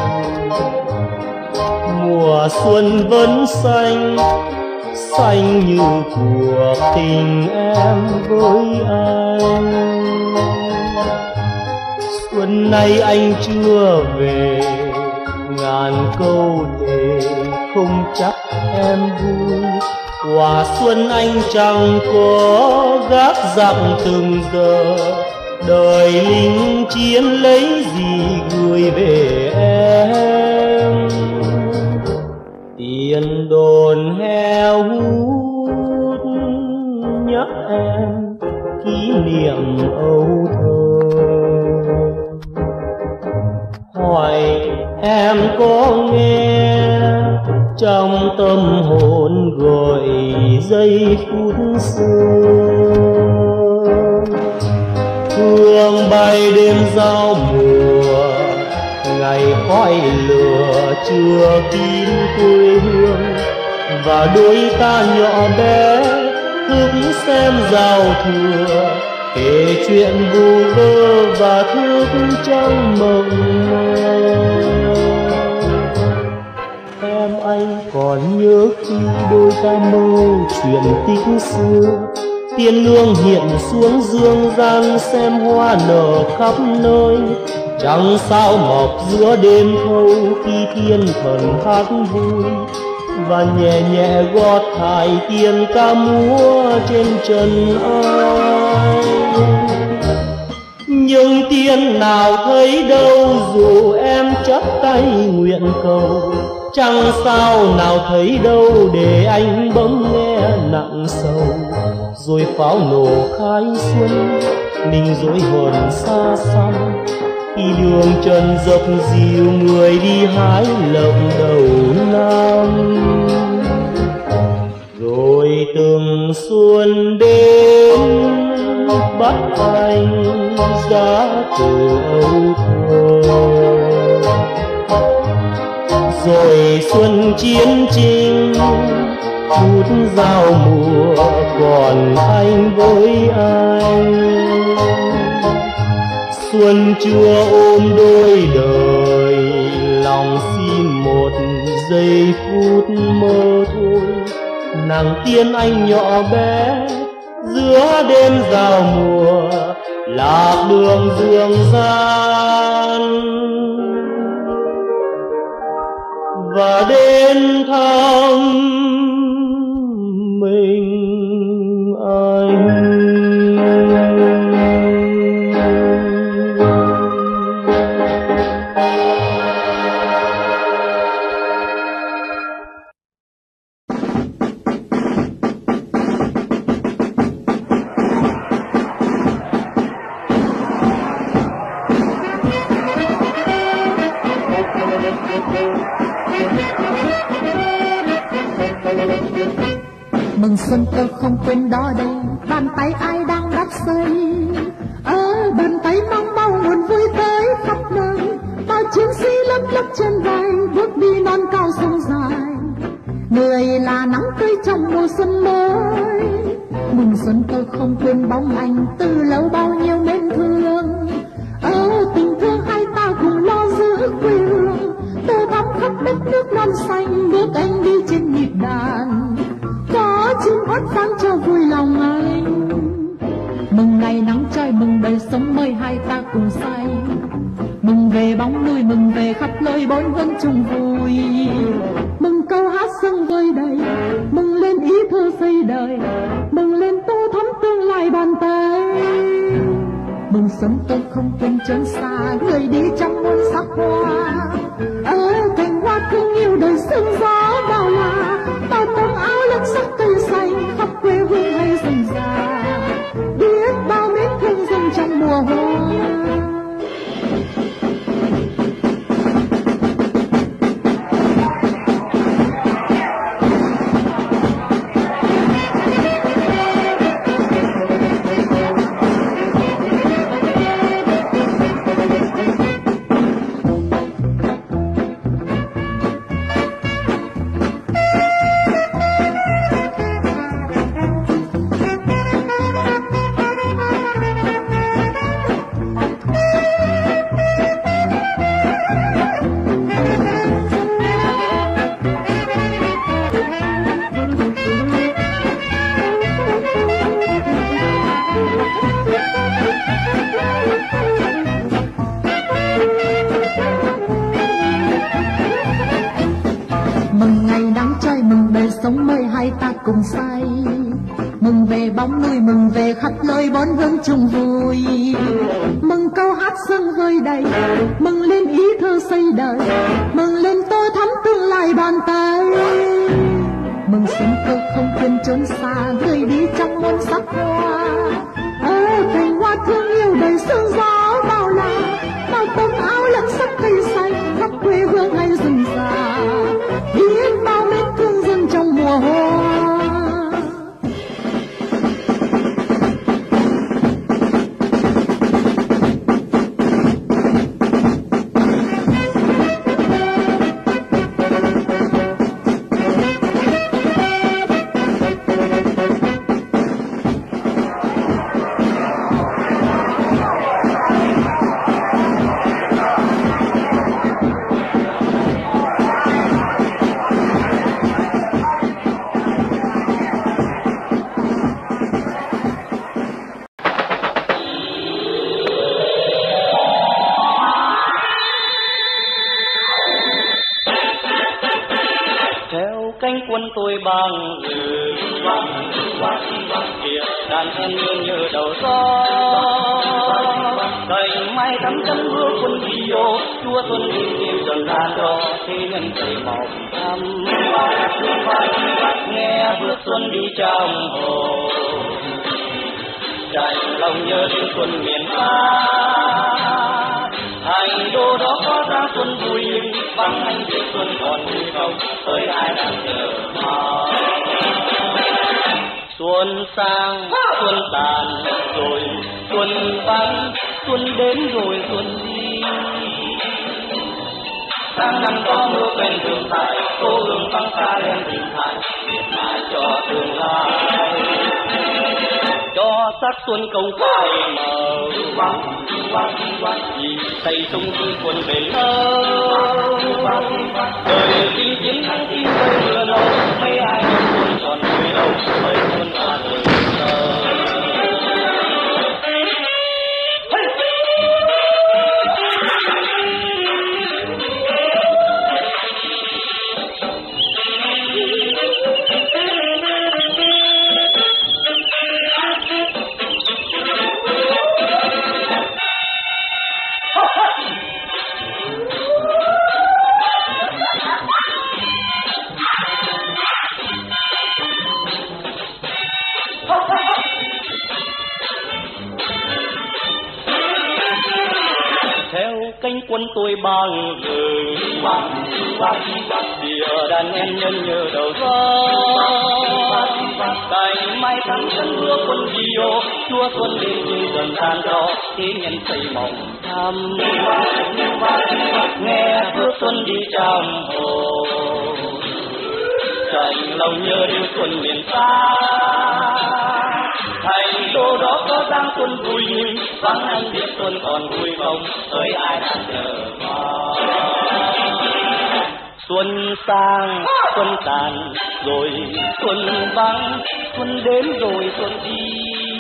mùa xuân vẫn xanh xanh như cuộc tình em với anh. Xuân nay anh chưa về, ngàn câu thề không chắc em vui. Quả xuân anh chẳng có gác giặc từng giờ, đời lính chiến lấy gì gửi về em. Tiền đồn heo hút nhắc em kỷ niệm âu thơ. Hỏi em có nghe trong tâm hồn gọi giây phút xưa, hương bay đêm giao mùa, ngày khói lửa chưa kín quê hương. Và đôi ta nhỏ bé thức xem giao thừa, kể chuyện vu vơ và thức trong mộng mơ. Em anh còn nhớ khi đôi ta mơ chuyện tích xưa, tiên nương hiện xuống dương gian xem hoa nở khắp nơi. Trăng sao mọc giữa đêm thâu khi thiên thần hát vui, và nhẹ nhẹ gót thải tiền ca múa trên trần ai. Nhưng tiên nào thấy đâu dù em chắp tay nguyện cầu, chẳng sao nào thấy đâu để anh bỗng nghe nặng sầu. Rồi pháo nổ khai xuân mình dối hồn xa xăm, khi đường trần dập dìu người đi hái lộc đầu năm. Rồi từng xuân đến bắt anh ra từ âu thơ, rồi xuân chiến tranh chút giao mùa còn anh với anh. Xuân chưa ôm đôi đời, lòng xin một giây phút mơ thôi. Nàng tiên anh nhỏ bé giữa đêm giao mùa, lạc đường dương gian và đến thăm mình anh. Mừng xuân tôi không quên đó đây, bàn tay ai đang đắp xây, ở bàn tay mang bao nguồn vui tới khắp nơi. Bao chiến sĩ lấp lấp trên vai, bước đi non cao sông dài, người là nắng tươi trong mùa xuân mới. Mừng xuân tôi không quên bóng anh, từ lâu bao nhiêu mến thương, ở tình thương hai ta cùng lo giữ quê hương. Tô thắm khắp đất nước non xanh, bước anh đi trên nhịp đàn, có chim hót vang cho vui lòng anh. Mừng ngày nắng trói, mừng đời sống mới hai ta cùng say, mừng về bóng núi, mừng về khắp lối bốn hướng chung vui. Mừng câu hát sông vơi đầy, mừng lên ý thơ xây đời, mừng lên tô thắm tương lai bàn tay. Mừng xuân tôi không quên chốn xa, người đi trong muôn sắc hoa, ở cành hoa thương yêu đời sương gió bao la. Bao tấm áo lất sắc cây xanh khắp quê hương hay rừng già, biết bao mến thương dâng trong mùa hoa. Mừng ngày nắng trói, mừng đời sống mới hai ta cùng say, mừng về bóng núi, mừng về khắp lối bốn hướng chung vui. Mừng câu hát sương vơi đầy, mừng lên ý thơ xây đời, mừng lên tô thắm tương lai bàn tay. Mừng xuân tôi không quên chốn xa, người đi trong muôn sắc hoa, ở cành hoa thương yêu đời sương gió bao la. Bao tấm áo lẫn sắc cây xanh khắp quê hương hay rừng già, biết bao mến thương dâng trong mùa hoa. cánh quân tôi bằng lửa vang vang vang kia đàn em nương như đầu gió cành mai thắm chân mưa quân yêu chúa xuân tìm dần đàn đỏ thế nhân trời màu thắm nghe bước xuân đi trong hồ trải lòng nhớ đến xuân miền Bắc thành đô đó có ra xuân vui bằng anh biết xuân còn vui không tới ai đang chờ mong Xuân sang xuân tàn rồi xuân vắng, xuân đến rồi xuân đi. Sang năm có mưa bên đường tại, cô hương vắng xa lên tình thải, miệt mài cho tương lai. Cho sắc xuân công phai mờ vắng vắng vắng, vì tay sông cứ quân bền lâu. Đời chinh chiến thắng chinh rơi mưa đâu, mấy ai trong quân còn người đâu, mấy quân ta đời giờ. Cánh quân tôi bằng rừng vang vang vang, địa đàn em nhân nhớ đầu gió. Cành mai thắm chân mưa quân diều, chúa xuân lên như dần tan gió, thế nhân xây mộng thắm. Nghe bước xuân đi trong hồ, chạnh lòng nhớ đến xuân miền xa. Thành đô đó có giang xuân vui nhưng vắng anh biết xuân còn vui không, ơi ai đang chờ mong. Xuân sang xuân tàn rồi xuân vắng, xuân đến rồi xuân đi.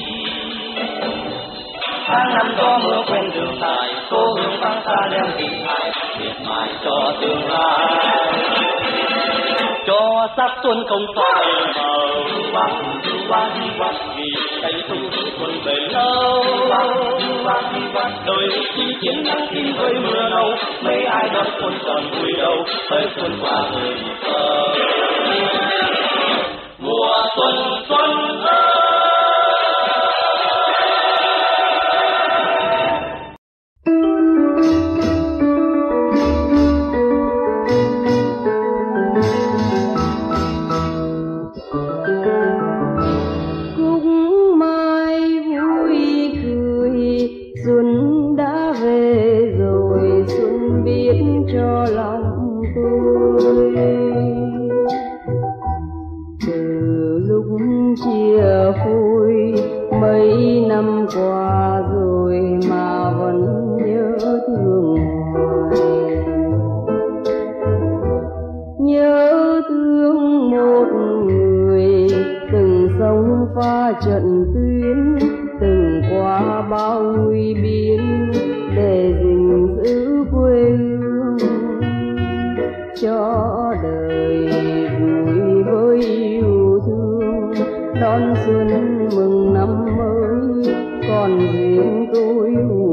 Tháng năm có mưa quen đường dài, cô hương vắng xa đem tình ai, miệt mài cho tương lai. Cho sắc xuân không phai mờ vắng vắng vắng, vì tay sông cứ xuân bền lâu. Đời chinh chiến nắng chinh với mưa nâu, mấy ai đón xuân còn vui đâu, tới xuân qua người thơ. Mùa xuân xuân ơi. Qua rồi mà vẫn nhớ thương hoài, nhớ thương một người từng sống pha trận tuyến, từng qua bao nguy biên để gìn giữ quê hương cho đời vui với yêu thương. Đón xuân mừng năm mới còn riêng tôi buồn.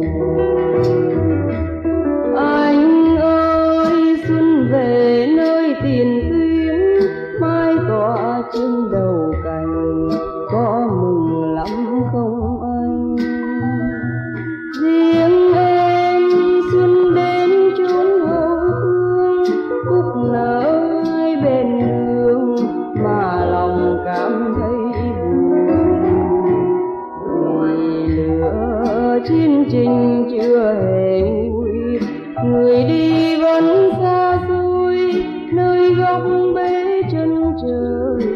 Anh ơi xuân về nơi tiền tuyến, mai tỏa trên đầu cành, có mừng lắm không anh? Riêng em xuân đến chốn hậu phương, cúc nở hai bên đường mà lòng cảm thấy chiến trình chưa hề nguôi, người đi vẫn xa xôi nơi góc bể chân trời.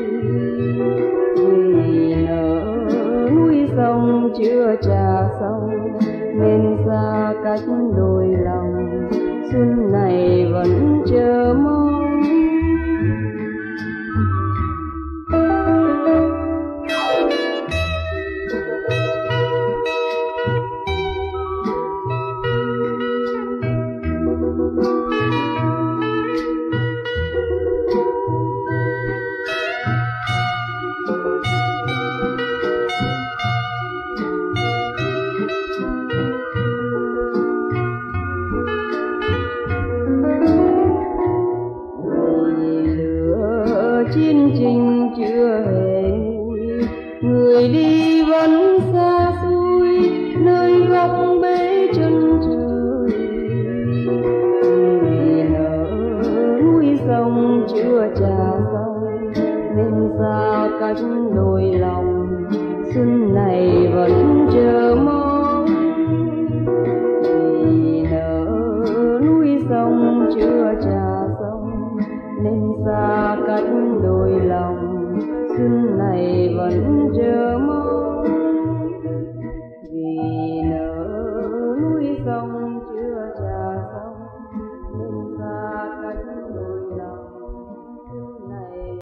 Vì nở núi sông chưa trà sông nên xa cách đôi lòng, xuân này vẫn chờ mong. xuân này vẫn chờ mong, vì nở núi sông chưa trà sông nên xa cách đôi lòng. Xuân này vẫn chờ mong, vì nở núi sông chưa trà sông nên xa cách đôi lòng. Xuân này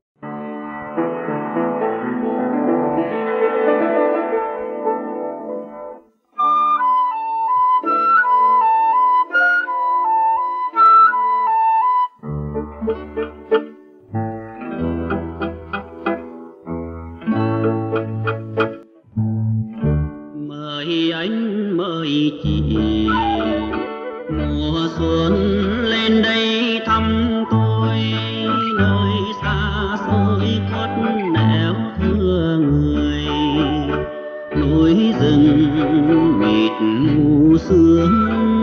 mời anh mời chị mùa xuân lên đây thăm tôi, nơi xa xôi khuất nẻo thưa người, núi rừng mịt mù sương.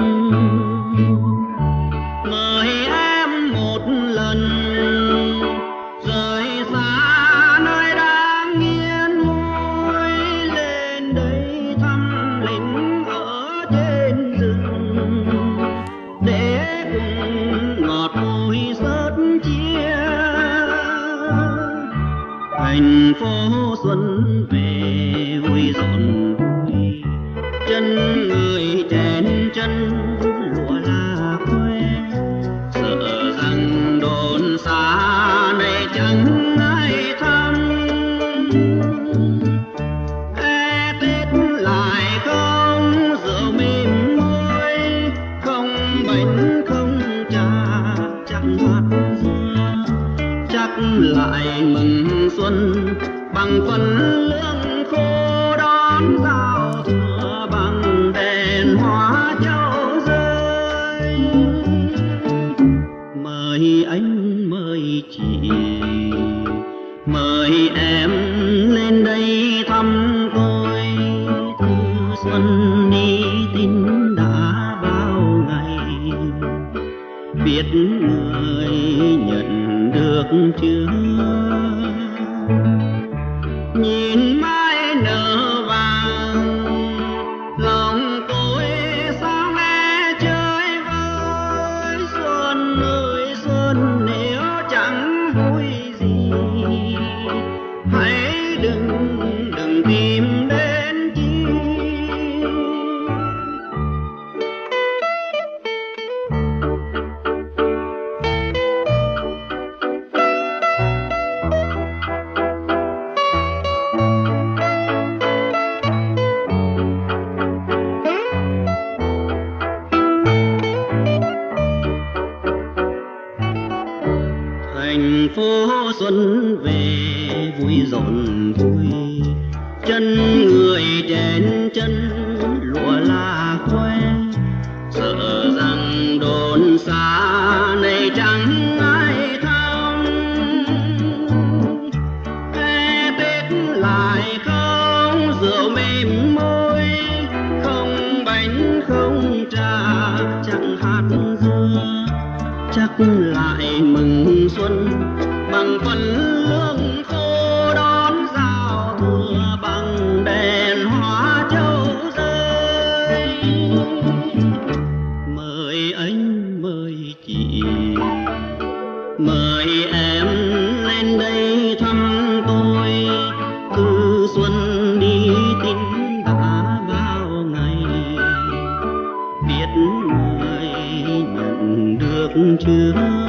Mời em một lần rời xa nơi đang yên vui, lên đây thăm lính ở trên rừng để cùng ngọt vui sớt chia. Thành phố xuân về vui rộn vui, chân người chén chân lụa là quê, sợ rằng đồn xa này chẳng ai thăm. E Tết lại không rượu mềm môi, không bánh không trà chẳng hạt dưa, chắc lại mừng xuân bằng phần lương khô đón giao thừa bằng đèn hoa châu rơi. Mời anh mời chị mời em lên đây thăm tôi, thư xuân đi tin đã bao ngày, biết người nhận được chưa. Nhìn mai nở vàng lòng tôi sao nghe chơi vơi. Xuân ơi xuân nếu chẳng vui gì, hãy đừng đừng tìm đến chi. Thành phố xuân về vui rộn vui, chân người trên chân lụa là quen, sợ rằng đồn xa này chẳng ai thăm. E Tết lại không rượu mềm môi, không bánh không trà chẳng hạt dưa, chắc lại mừng xuân bằng phần lương khô đón giao thừa bằng đèn hoa châu rơi. Mời anh mời chị mời em lên đây thăm tôi, cứ xuân đi tin đã bao ngày, biết người nhận được chưa.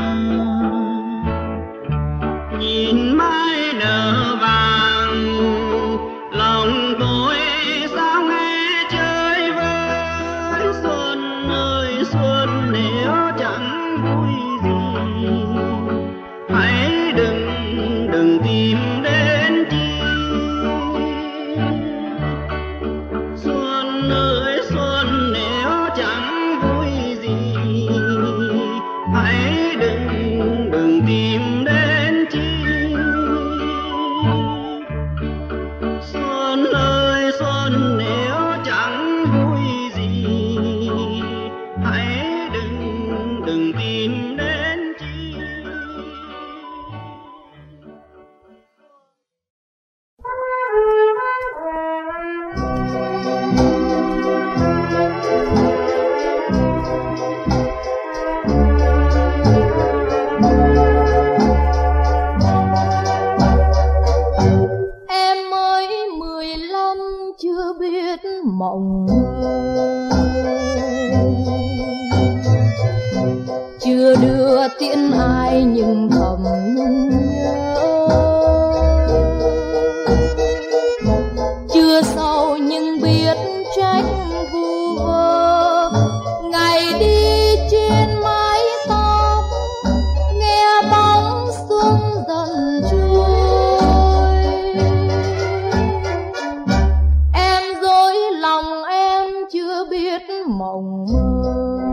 Nhìn mai nở vàng lòng tôi sao nghe chơi vơi. Xuân ơi xuân nếu chẳng vui gì, hãy đừng đừng tìm đến chi. Xuân ơi xuân nếu chẳng vui gì, hãy đừng chưa biết mộng mơ, chưa đưa tiễn ai nhưng thầm nhung nhớ, chưa sâu nhưng biết trách vu vơ, ngày đi trên mái tóc nghe bóng xuân dần trôi. Em dối lòng em chưa biết mộng mơ,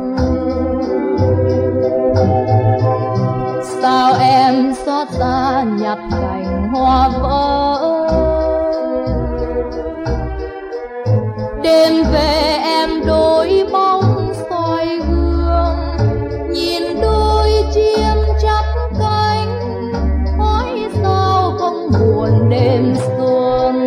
sao em xót xa nhặt cành hoa vỡ. Đêm về em đôi bóng soi gương, nhìn đôi chim chắp cánh, hỏi sao không buồn đêm xuân.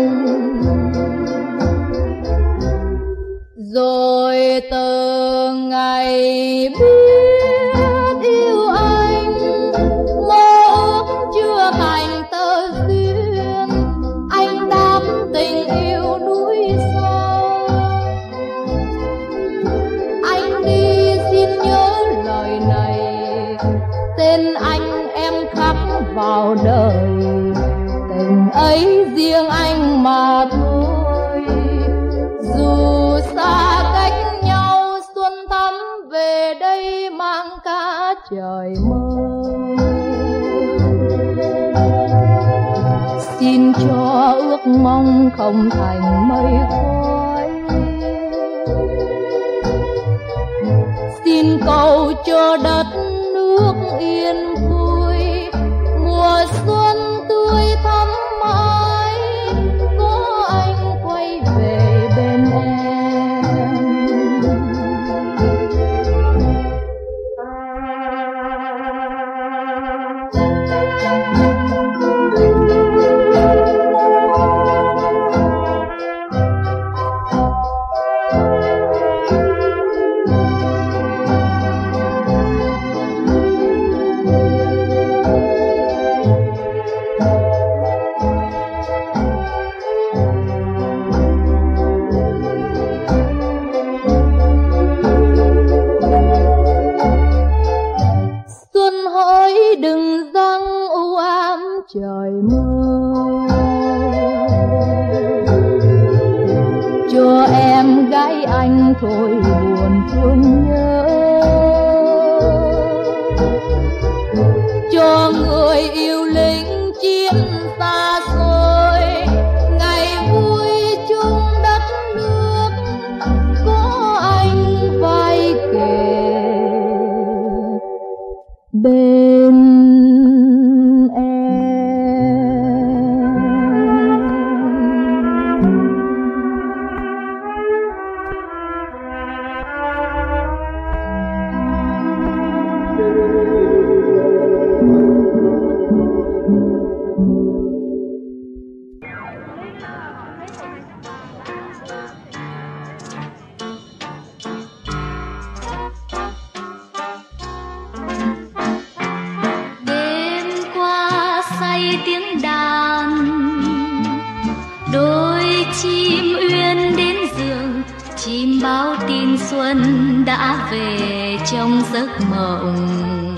Rồi từ ngày biết yêu anh, mơ ước chưa thành tơ duyên, anh đáp tình yêu núi sâu. Anh đi xin nhớ lời này, tên anh em khắc vào đời, tình ấy riêng anh mà thôi. Dù xa cách nhau xuân thắm về đây mang cả trời mơ, xin cho ước mong không thành mây khói, xin cầu cho đất nước yên vui, mùa xuân tươi thắm mãi, có anh quay về bên em. Trời mưa cho em gái anh thôi buồn thương nhớ, cho người yêu lính chiến xa xôi, ngày vui chung đất nước, có anh vai kề bên đã về trong giấc mộng.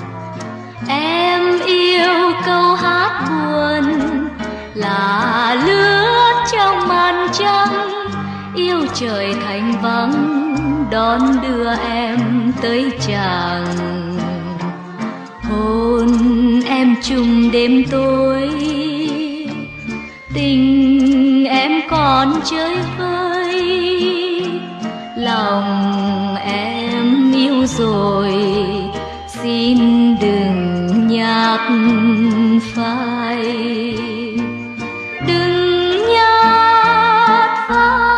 Em yêu câu hát buồn là lướt trong màn trăng, yêu trời thành vắng đón đưa em tới chàng. Hôn em chung đêm tối, tình em còn chơi vơi, lòng em yêu rồi xin đừng nhạt phai, đừng nhạt phai.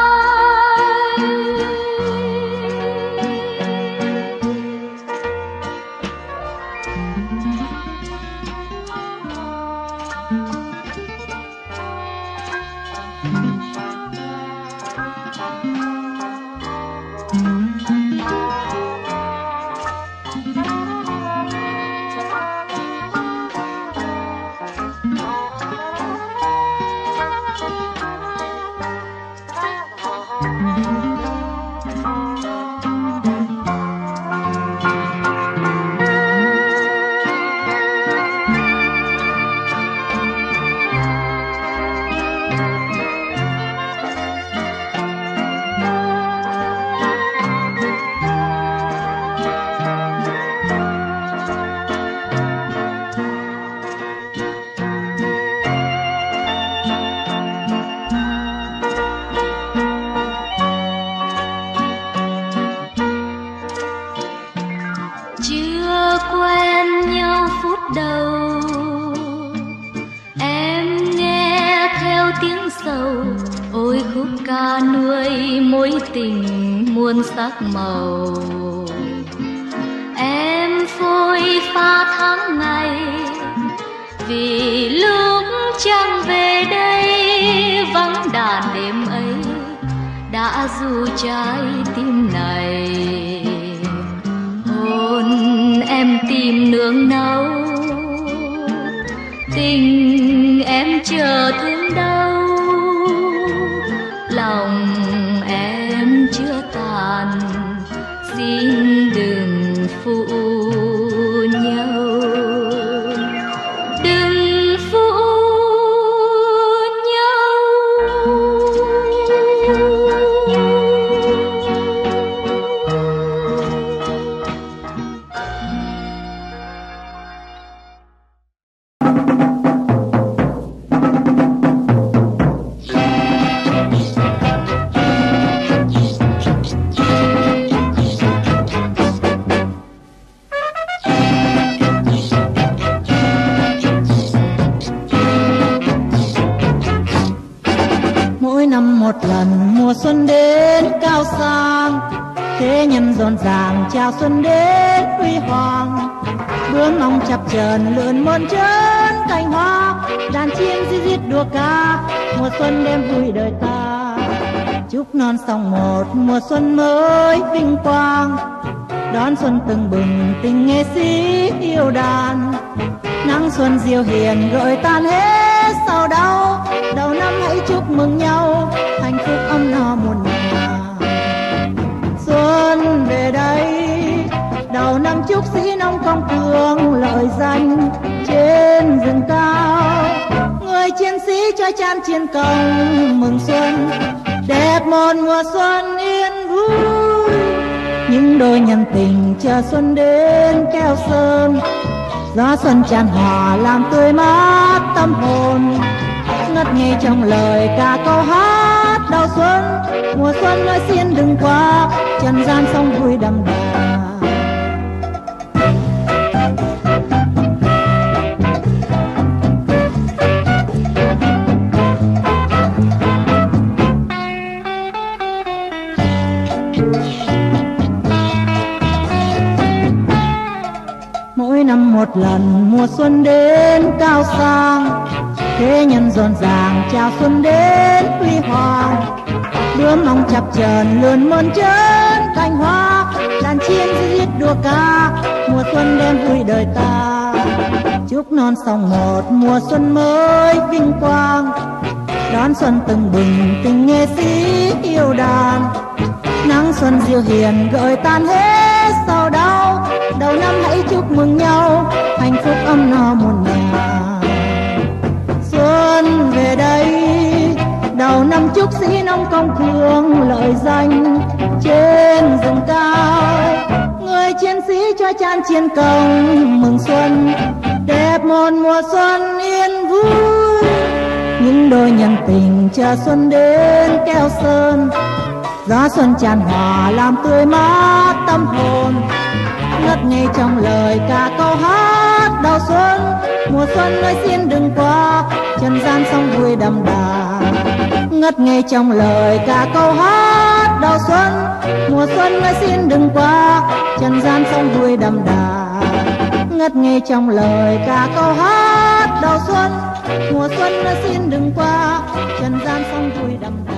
khúc ca nuôi mối tình muôn sắc màu. Em phôi pha tháng ngày vì lúc chẳng về đây, vắng đàn đêm ấy đã ru trái tim này. Hồn em tìm nương nấu, tình em chờ thương đâu, lòng em chưa tàn, xin đừng phụ nhau, đừng phụ nhau. Một lần mùa xuân đến cao sang, thế nhân rộn ràng chào xuân đến huy hoàng. Bướm mong chập chờn lượn mơn trớn cành hoa, đàn chim ri rít đua ca, mùa xuân đem vui đời ta. Chúc non sông một mùa xuân mới vinh quang, đón xuân tưng bừng tình nghệ sĩ yêu đàn. Nắng xuân diệu hiền gợi tan hết sầu đau, đầu năm hãy chúc mừng nhau, hạnh phúc ấm no muôn nhà. Xuân về đây, đầu năm chúc sĩ nông công cường lợi danh trên rừng cao. Người chiến sĩ cho chan chiến công mừng xuân, đẹp một mùa xuân yên vui. Những đôi nhân tình chờ xuân đến keo sơn, gió xuân tràn hòa làm tươi mát tâm hồn. Ngất ngây trong lời ca câu hát đầu xuân, mùa xuân ơi xin đừng qua, trần gian sông vui đậm đà. Mỗi năm một lần mùa xuân đến cao sang, thế nhân rộn ràng chào xuân đến huy hoàng. Bướm mong chập chờn lượn mơn trớn cành hoa, đàn chim ri rít đua ca, mùa xuân đem vui đời ta. Chúc non sông một mùa xuân mới vinh quang, đón xuân tưng bừng tình nghệ sĩ yêu đàn. Nắng xuân diệu hiền gợi tan hết sầu đau, đầu năm hãy chúc mừng nhau, hạnh phúc ấm no muôn nhà. Xuân về đây, đầu năm chúc sĩ nông công cường lợi danh trên rừng cao. Người chiến sĩ cho chan chiến công mừng xuân, đẹp một mùa xuân yên vui. Những đôi nhân tình chờ xuân đến keo sơn, gió xuân tràn hòa làm tươi mát tâm hồn. Ngất ngây trong lời ca câu hát đầu xuân, mùa xuân ơi xin đừng qua, trần gian sông vui đậm đà. Ngất ngây trong lời ca câu hát đầu xuân, mùa xuân ơi xin đừng qua, trần gian sông vui đậm đà. Ngất ngây trong lời ca câu hát đầu xuân, mùa xuân ơi xin đừng qua, trần gian sông vui đậm đà.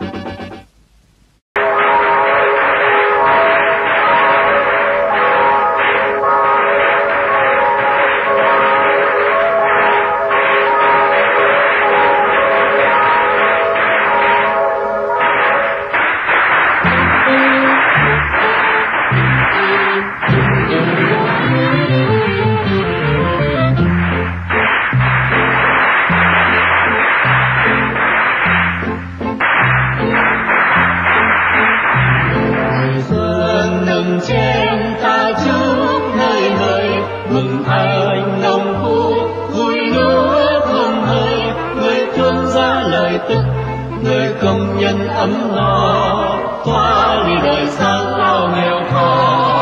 Người công nhân ấm no thoa ly đời gian lao nghèo khó.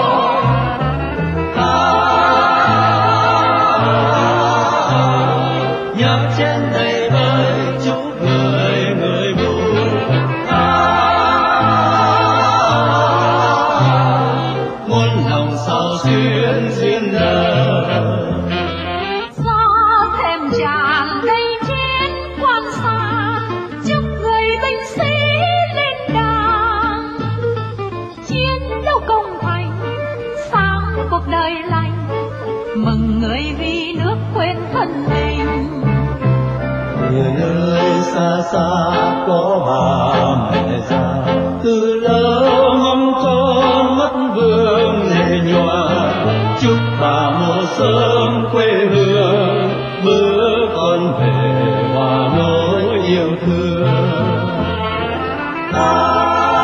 Nhạc trên đầy vơi chúc người người vui. cuộc đời lành, mừng người vì nước quên thân mình. Người ơi xa xa có bà mẹ già, từ lâu mong con mắt vương lệ nhòa, chúc bà mùa sớm quê hương, bữa con về hòa nỗi yêu thương. À,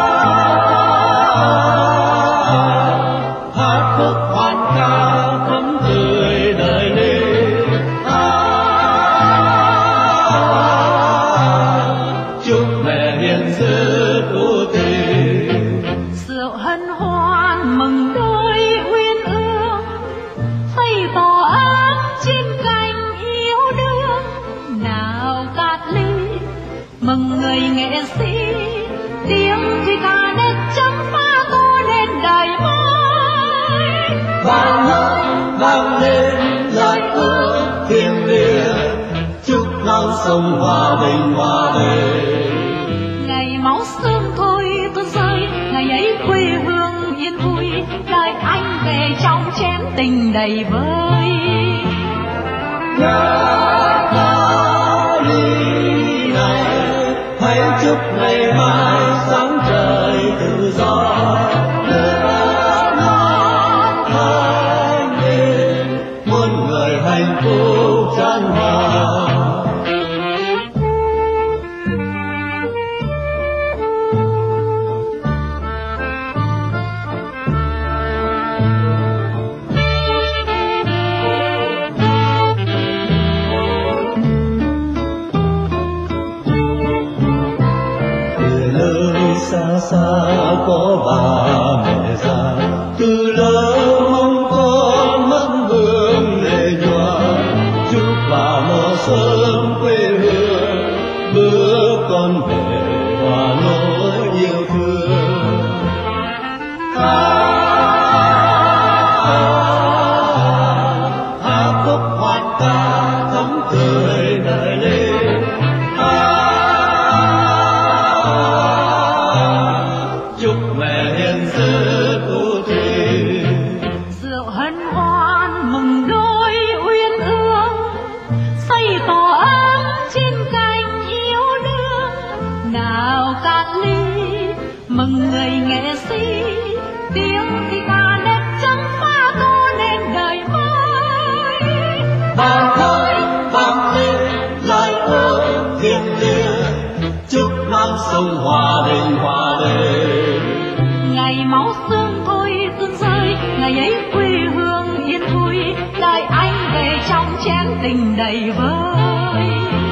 hát khúc hoan ca thắm tươi đời lên. À, chúc mẹ hiền dư tu tình, rượu hân hoan mừng đôi uyên ương, xây tỏ ấm trên cành yêu đương. Nào cát ly mừng người nghệ sĩ, tiếng thì ca nét chấm pha tô nên đời mới. vang hát vang lên lời ước thiêng liêng, chúc non sông hòa bình hòa bình. Ngày máu xương thôi tuôn rơi, ngày ấy quê hương yên vui, lời anh về trong chén tình đầy vơi. Ngát ngào ly này, hãy chúc ngày mai sáng trời tự do. Lửa non thanh lên, muôn người hạnh phúc chan hòa. Xa xa có bà mẹ già, từ lâu mong con mắt vương lệ nhòa, chúc bà mùa sớm quê hương, bữa con về hòa nỗi yêu thương. À, hát khúc hoan ca thắm tươi đời lên. À, chúc mẹ hiền dư tu tình, rượu hân hoan mừng đôi uyên ương, xây tỏ ấm trên cành yêu đương. Nào cạn ly mừng người nghệ sĩ, tiếng thì ca nét chấm pha tô nên đời mới. vang hát vang lên lời ước thiêng liêng, chúc non sông hòa bình hòa bình. Ngày máu xương thôi tuôn rơi, ngày ấy quê hương yên vui, lời anh về trong chén tình đầy vơi.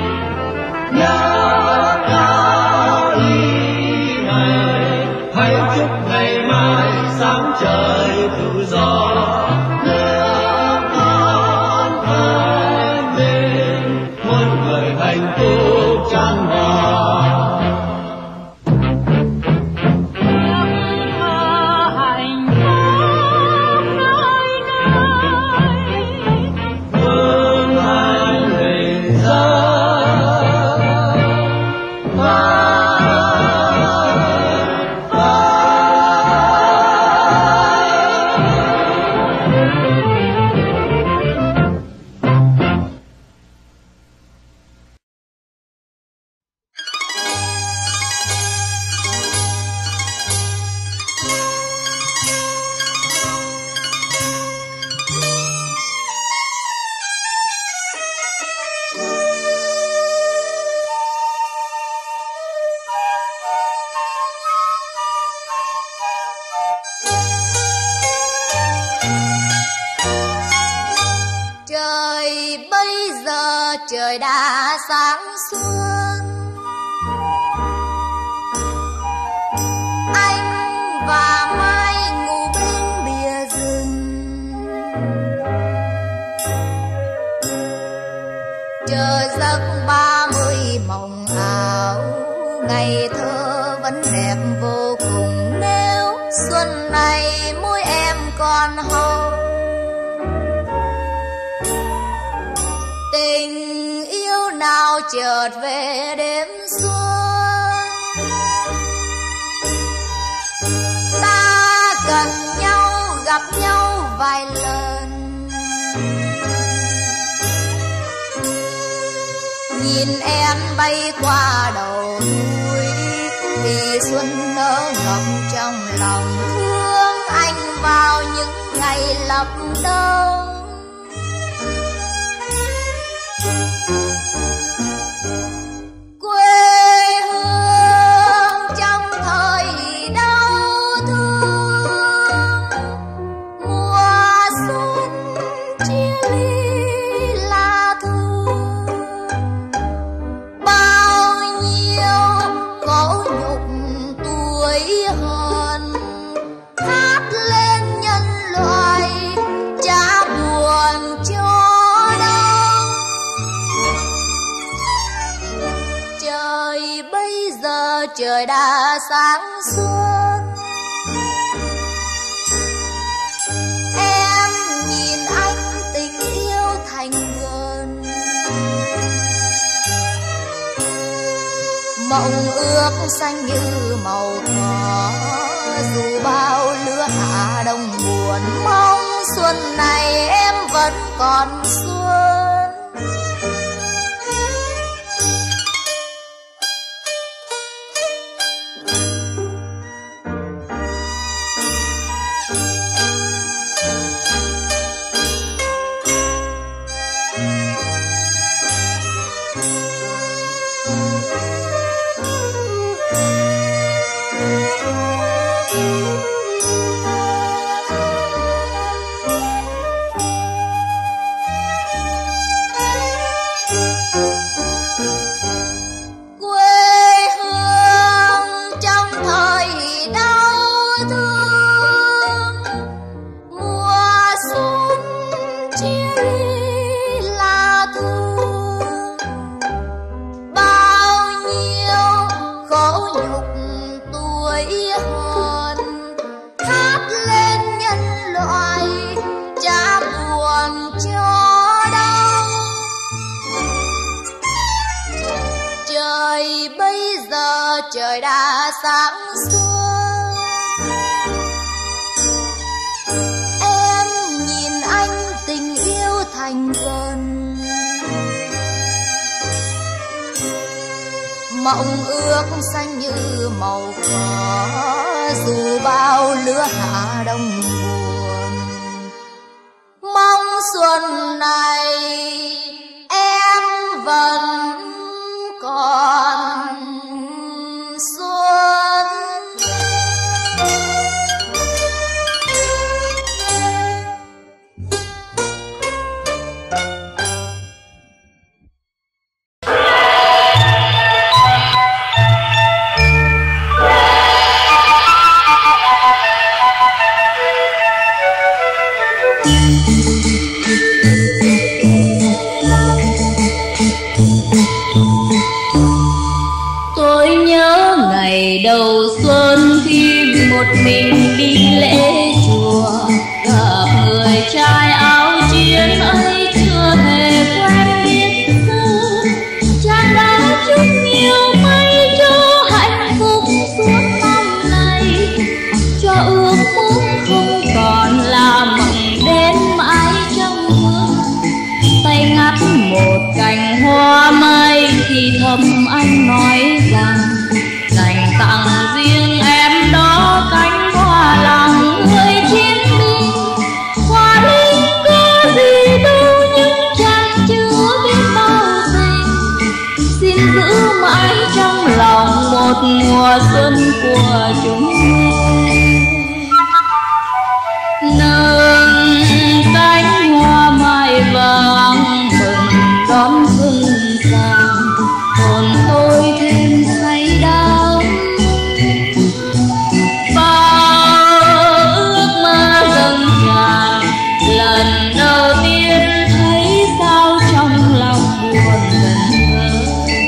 Ngát ngào ly này, hãy chúc ngày mai sáng trời tự do. Lửa non thanh lên, muôn người hạnh phúc chan hòa. Trời đã sáng xuân, anh và Mai ngủ bên bìa rừng. Trời giấc ba mươi mộng ảo, ngày thơ vẫn đẹp vô cùng. Nếu xuân này môi em còn hồng, tình yêu nào chợt về đêm xuân. Ta cần nhau, gặp nhau vài lần. Nhìn em bay qua đầu núi thì xuân nở ngập trong lòng, thương anh vào những ngày lập đông. Quê hương trong thời đau thương, mùa xuân chia ly là thương. Bao nhiêu khổ nhục tuổi hờn hát lên nhân loại, chả buồn cho đâu. Trời bây giờ trời đã sáng xuân, em nhìn anh tình yêu thành gần. Mộng ước xanh như màu cỏ, dù bao lứa hạ đông buồn, mong xuân này em vẫn còn xuân. Trời đã sáng xuân, em nhìn anh tình yêu thành gần. Mộng ước xanh như màu cỏ, dù bao lứa hạ đông buồn, mong xuân này em vẫn còn xuân. Tôi nhớ ngày đầu xuân khi một mình đi lễ chùa, gặp người trai áo chiến ấy chưa hề quen biết xưa. Chàng đã chúc nhiều may cho hạnh phúc suốt năm nay, cho ước muốn không còn là mộng đến mãi trong mưa. Tay ngắt một cành hoa mây thì thầm anh nói rằng dành tặng riêng em đó cánh hoa lòng người chiến binh. Hoa linh có gì đâu nhưng chẳng chưa biết bao tình, xin giữ mãi trong lòng một mùa xuân của chúng mình. Nâng cánh hoa mai vàng mừng đón xuân sang, hồn tôi thêm say đắm. Bao ước mơ dâng tràn, lần đầu tiên thấy sao trong lòng buồn ngẩn ngơ.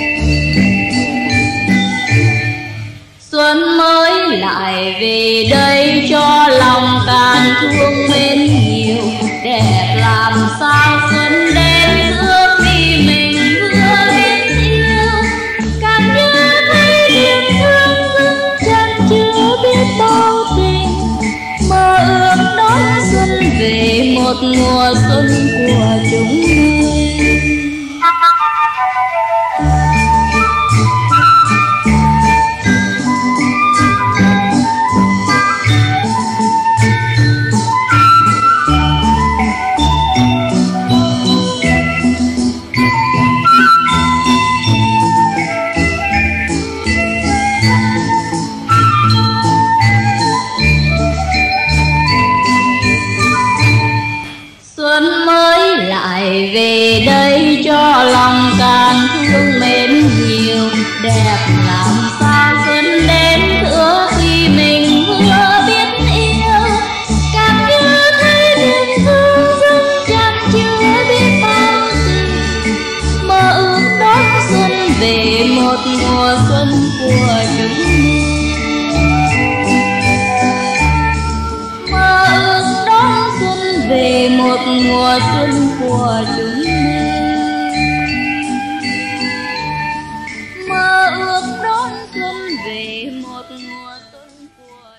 Xuân mới lại về đây cho lòng càng thương mến nhiều, đẹp làm sao xuân đến giữa khi mình vừa biết yêu. Càng nhớ thấy niềm thương dưng chân chưa biết bao tình, mơ ước đón xuân về mùa xuân của chúng ngươi. Về đây cho lòng càng thương mến nhiều, đẹp làm sao xuân đến giữa khi mình vừa biết yêu. Càng như thấy niềm thương dâng tràn chứa biết bao gì, mơ ước đón xuân về một mùa xuân của chúng mình. Mơ ước đón xuân về một mùa xuân của chúng mình. Mơ ước đón xuân về một mùa xuân của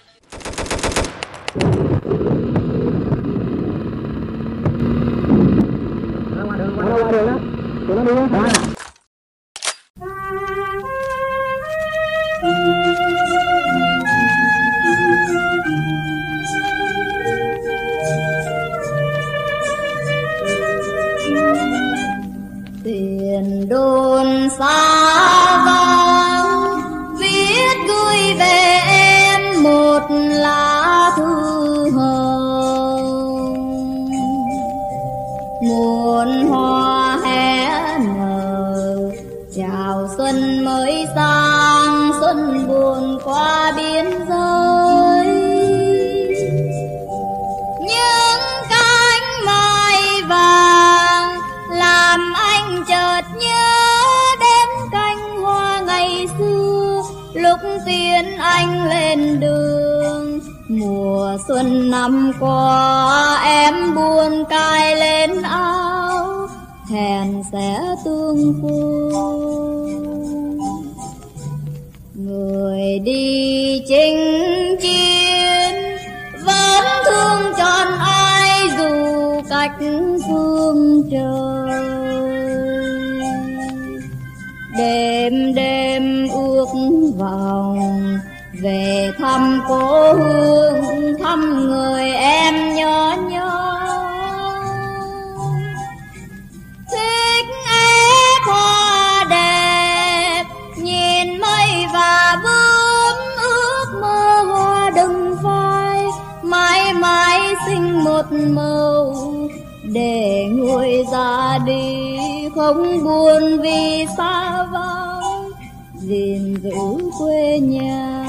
tiền đồn xa vắng viết gửi về em một lá thư hồng, muôn hoa hé nở chào xuân mới sang, xuân buồn qua biên giới. Những cánh mai vàng làm anh chợt nhớ đến cánh hoa ngày xưa, lúc tiễn anh lên đường. Mùa xuân năm qua em buồn cài lên áo, hẹn sẽ tương phùng. Người đi chinh chiến vẫn thương trọn ai dù cách phương trời. Đêm đêm ước vọng về thăm cố hương, thăm người em nhớ nhớ. Thích ép hoa đẹp nhìn mây và bướm, ước mơ hoa đừng phai mãi mãi sinh một màu. Để người ra đi không buồn vì xa vắng, gìn giữ quê nhà.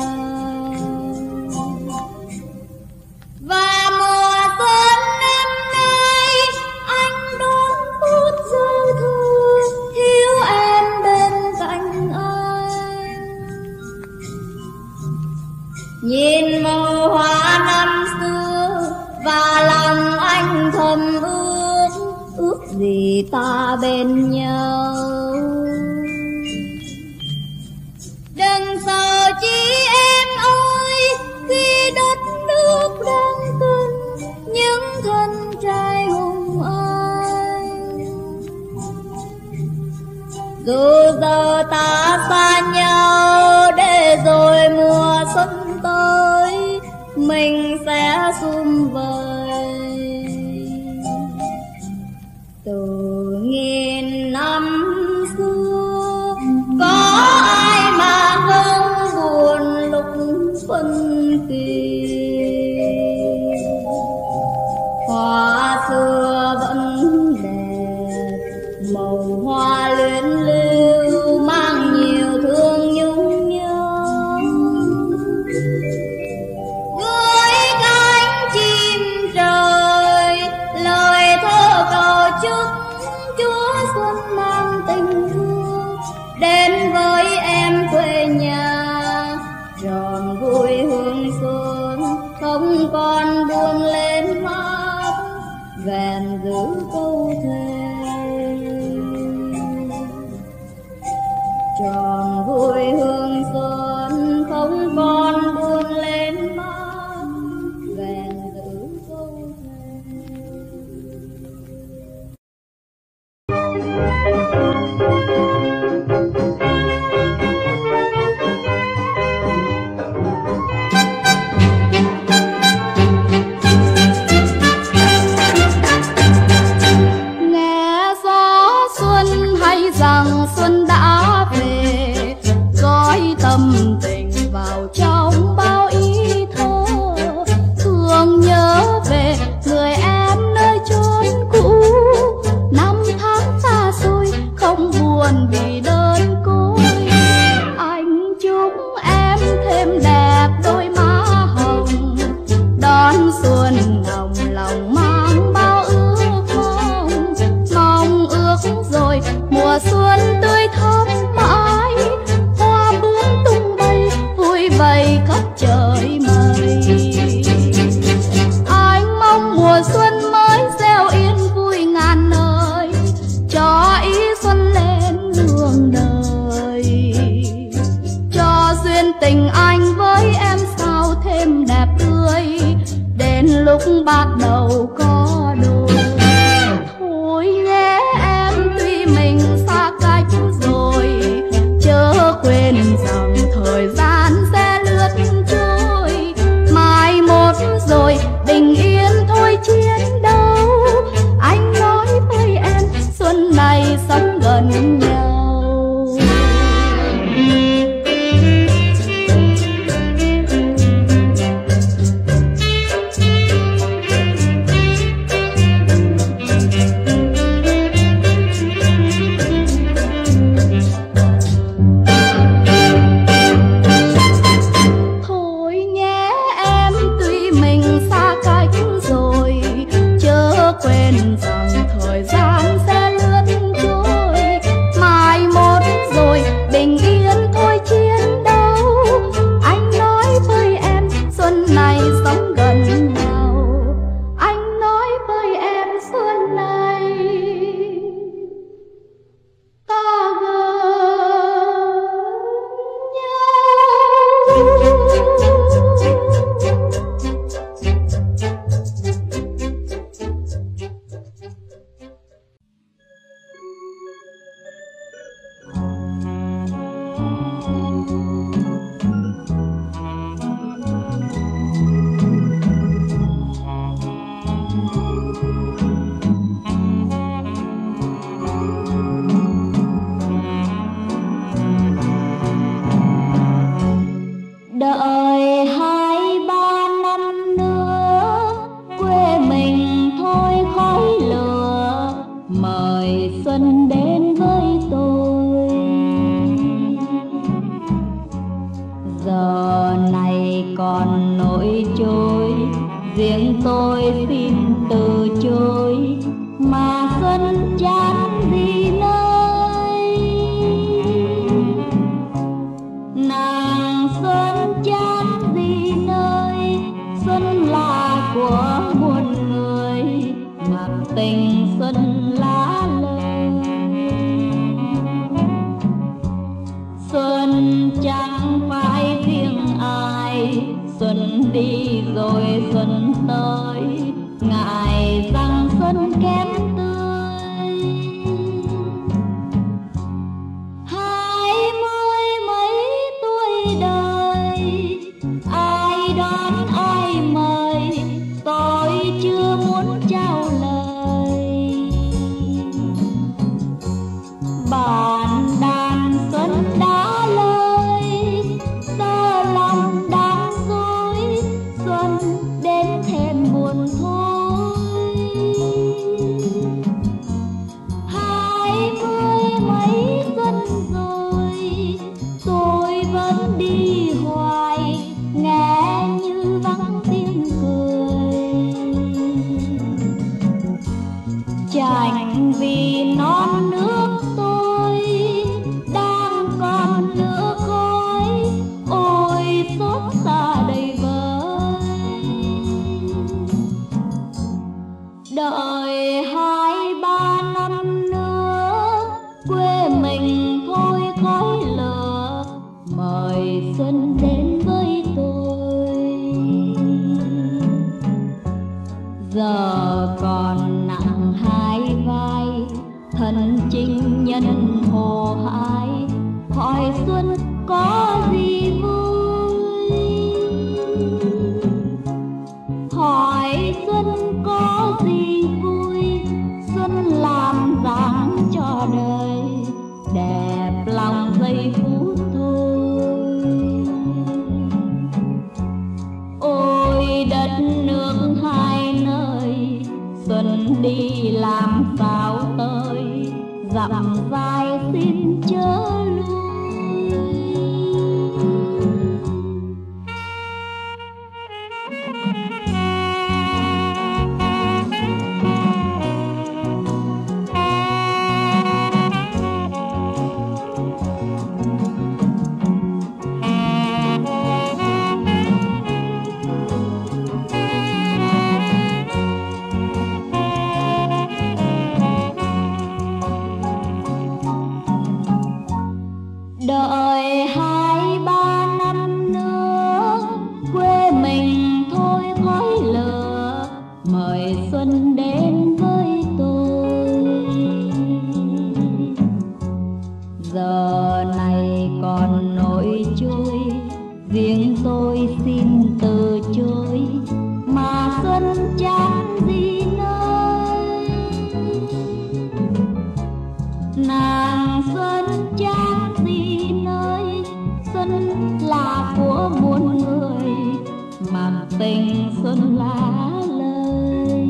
Và mùa xuân năm nay anh đón phút giao thừa, thiếu em bên cạnh anh. Nhìn màu hoa năm xưa và lòng anh thầm ước, ước gì ta bên nhau. Đừng sợ chi em ơi, khi đất nước đang cần những thân trai hùng anh. Dù giờ ta xa nhau, để rồi mùa xuân tới mình sẽ sum vầy. Từ nghìn năm xưa có ai mà không buồn lúc phân kỳ. Hoa xưa vẫn đẹp, màu hoa luyến lưu mang nhiều thương nhung nhớ. Gửi cánh chim trời lời thơ cầu chúc Chúa xuân mang tình thương đến với em quê nhà. Tròn vui hương xuân không còn buồn lên mắt, vẹn giữ câu thề. Tròn vui hương xuân không còn buồn lên mắt, vẹn giữ câu thề. khắp trời mây. Anh mong mùa xuân mới gieo yên vui ngàn nơi, cho ý xuân lên đường đời, cho duyên tình anh với em sao thêm đẹp tươi, đến lúc bắt đầu có đôi. Thôi nhé em, tuy mình xa cách rồi, chớ quên rằng thời gian sẽ lướt trôi. Mai một rồi bình yên thôi chiến đấu, anh nói với em xuân này sống gần nhau. anh từ chối mà xuân chẳng gì nơi. Nàng xuân chẳng gì nơi, xuân là của muôn người mà tình xuân lá lời.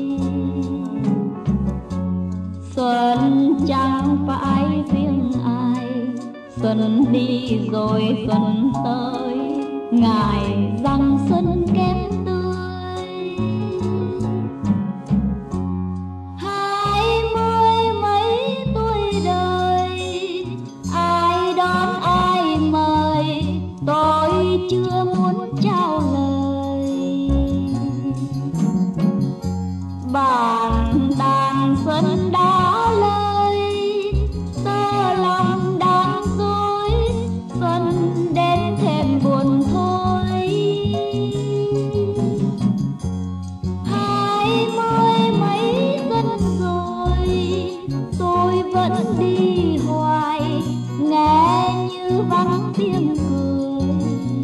Xuân chẳng phải riêng ai, xuân đi rồi xuân tới, ngài rằng xuân kém tươi. Hai mươi mấy tuổi đời, ai đón ai mời, tôi chưa muốn trao lời. Bản đàn xuân đã lời, tơ lòng đang dối, xuân đến thêm buồn thôi. Hai mươi mấy xuân rồi, tôi vẫn đi hoài, nghe như vắng tiếng cười.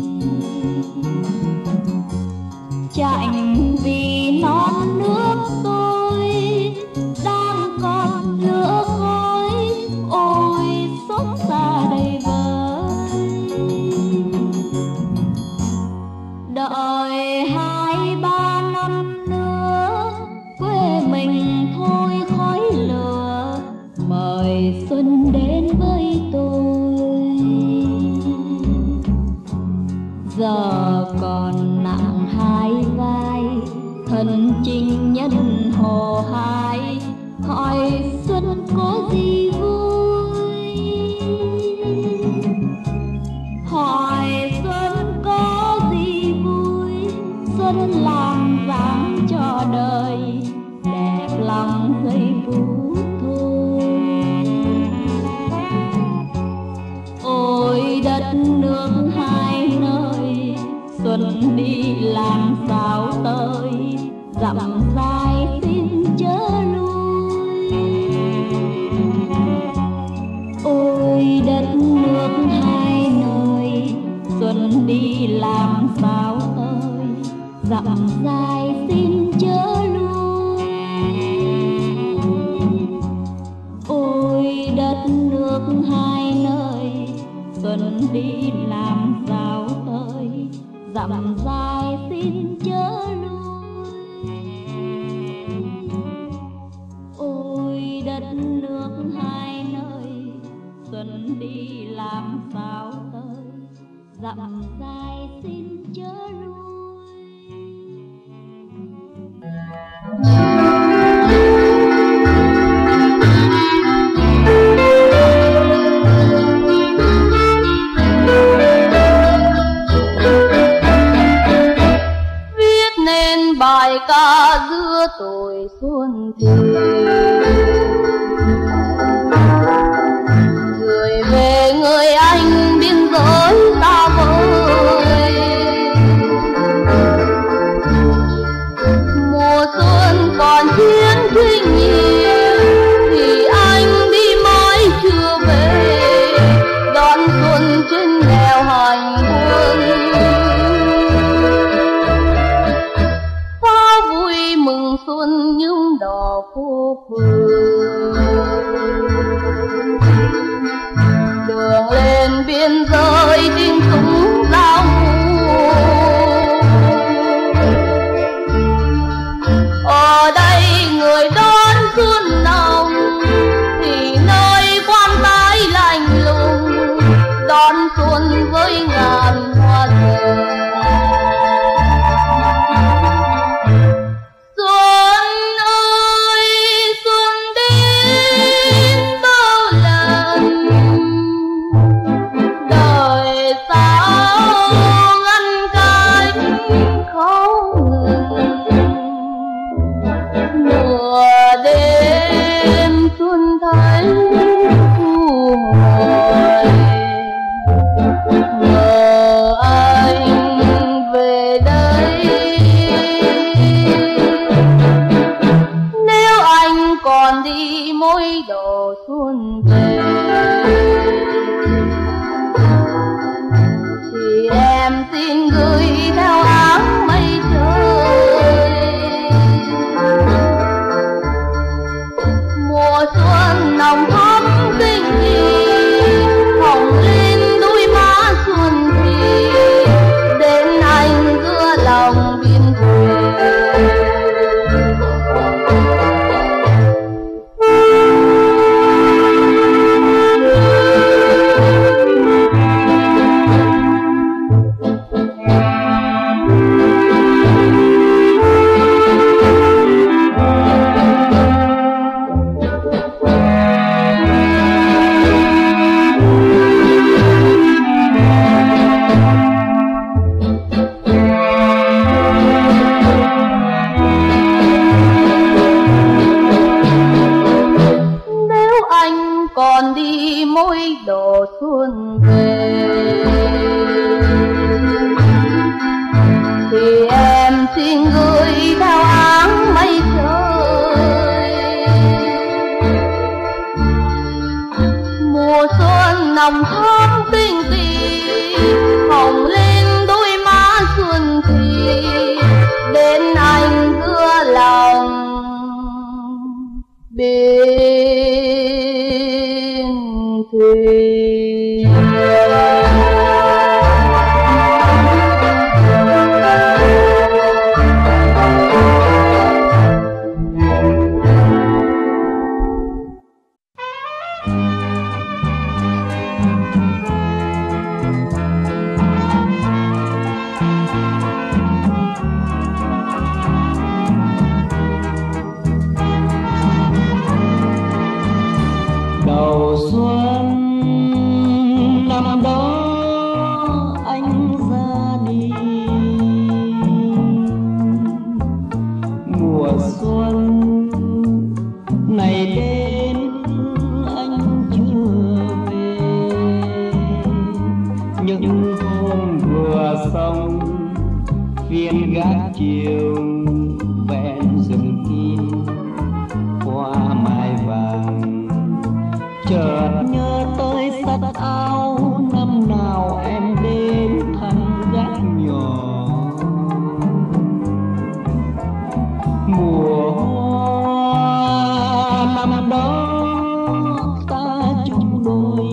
Chạnh vì non nước tôi đang còn lửa khói, ôi xót xa đầy vơi. Đợi hai ba năm nữa, quê mình thôi khói lửa, mời xuân đến với tôi. Giờ còn nặng hai vai, thân chinh nhân hồ hai, hỏi xuân có gì vui. Hỏi xuân có gì vui, xuân làm dáng cho đời, đẹp lòng giây phút thôi. Ôi đất nước hai nơi, xuân đi làm sao tới, dặm dài xin chớ lui. Ôi đất nước hai nơi, xuân đi làm sao tới, dặm dài xin chớ lui. Ôi đất nước hai nơi, xuân đi làm sao tới, dặm dài xin chớ lui. Ôi đất nước hai nơi, xuân đi làm sao tới, dặm dài xin chớ lui. Bài ca giữa tuổi xuân thì gửi về người anh biên giới xa vời. Mùa xuân còn chiến thủy nhiều thì anh đi mãi chưa về, đón xuân trên nẻo hành quân. Mừng xuân nhung đỏ phố xin gửi theo áng mây trời. Mùa xuân nồng thắm tình kỳ, hồng lên đôi má xuân thì đến anh giữa lòng bên thuyền. Đầu xuân năm đó anh ra đi, mùa xuân này đến anh chưa về. Những hôm vừa xong phiên gác chiều ven rừng kín hoa mai vàng, chợt nhớ tới sắc áo năm nào em đến thăm gác nhỏ. Mùa hoa năm đó ta chung đôi,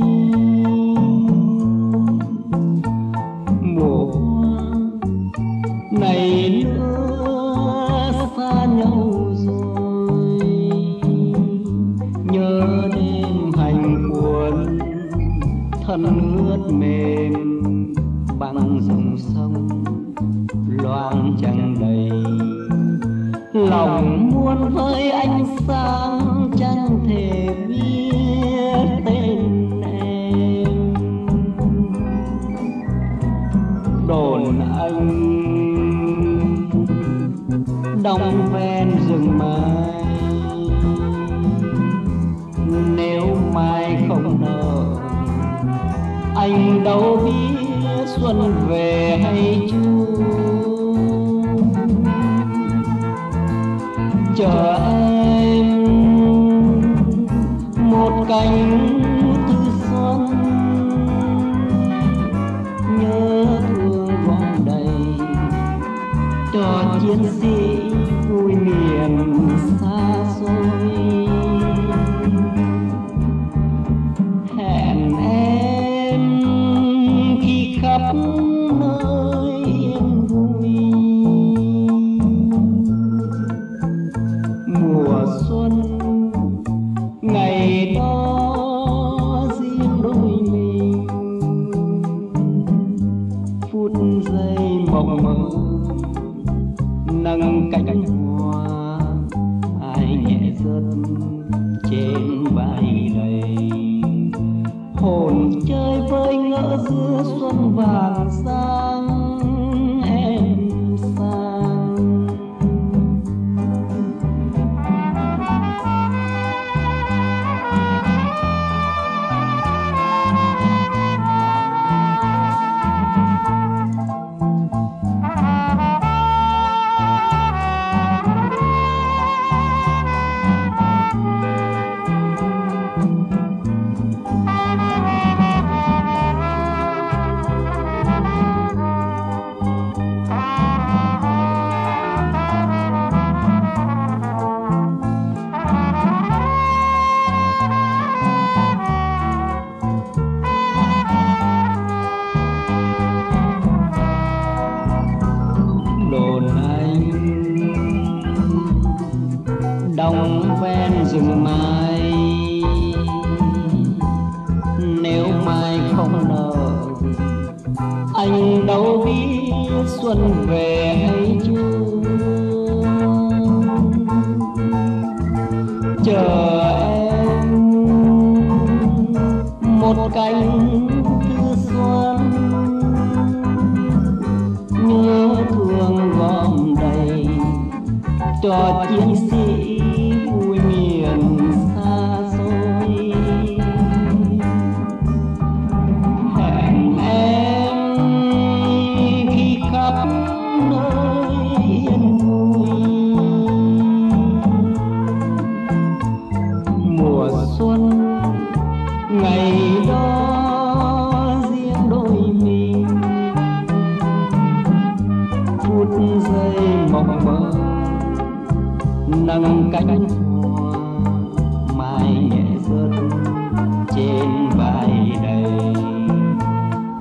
mùa hoa này nữa xa nhau rồi. Nhớ đêm hành cuốn thân ướt mềm băng dòng sông loang chẳng đầy. Lòng muốn với anh sang chẳng thể biết tên em. Đồn anh đóng ven rừng mai, nếu mai không nở anh đâu biết xuân về hay chưa. Chờ em một cánh tư xuân, nhớ thương gom đầy cho chiến sĩ vui miền xa xôi. Hẹn em khi khắp nơi yên vui, mùa xuân ngày đó riêng đôi mình. Phút giây mộng mơ nâng cánh hoa, ai nhẹ rớt trên vai đầy. Hồn chơi với ngỡ giữa xuân vàng sang em sang. Đóng ven rừng mai, nếu mai không nở anh đâu biết xuân về hay chưa. Chờ em một cánh tư xuân, nhớ thương gom đầy cho chiến sĩ vui miền xa xôi. Hẹn em khi khắp nơi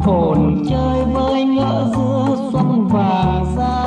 hồn chơi với ngỡ giữa xuân vàng ra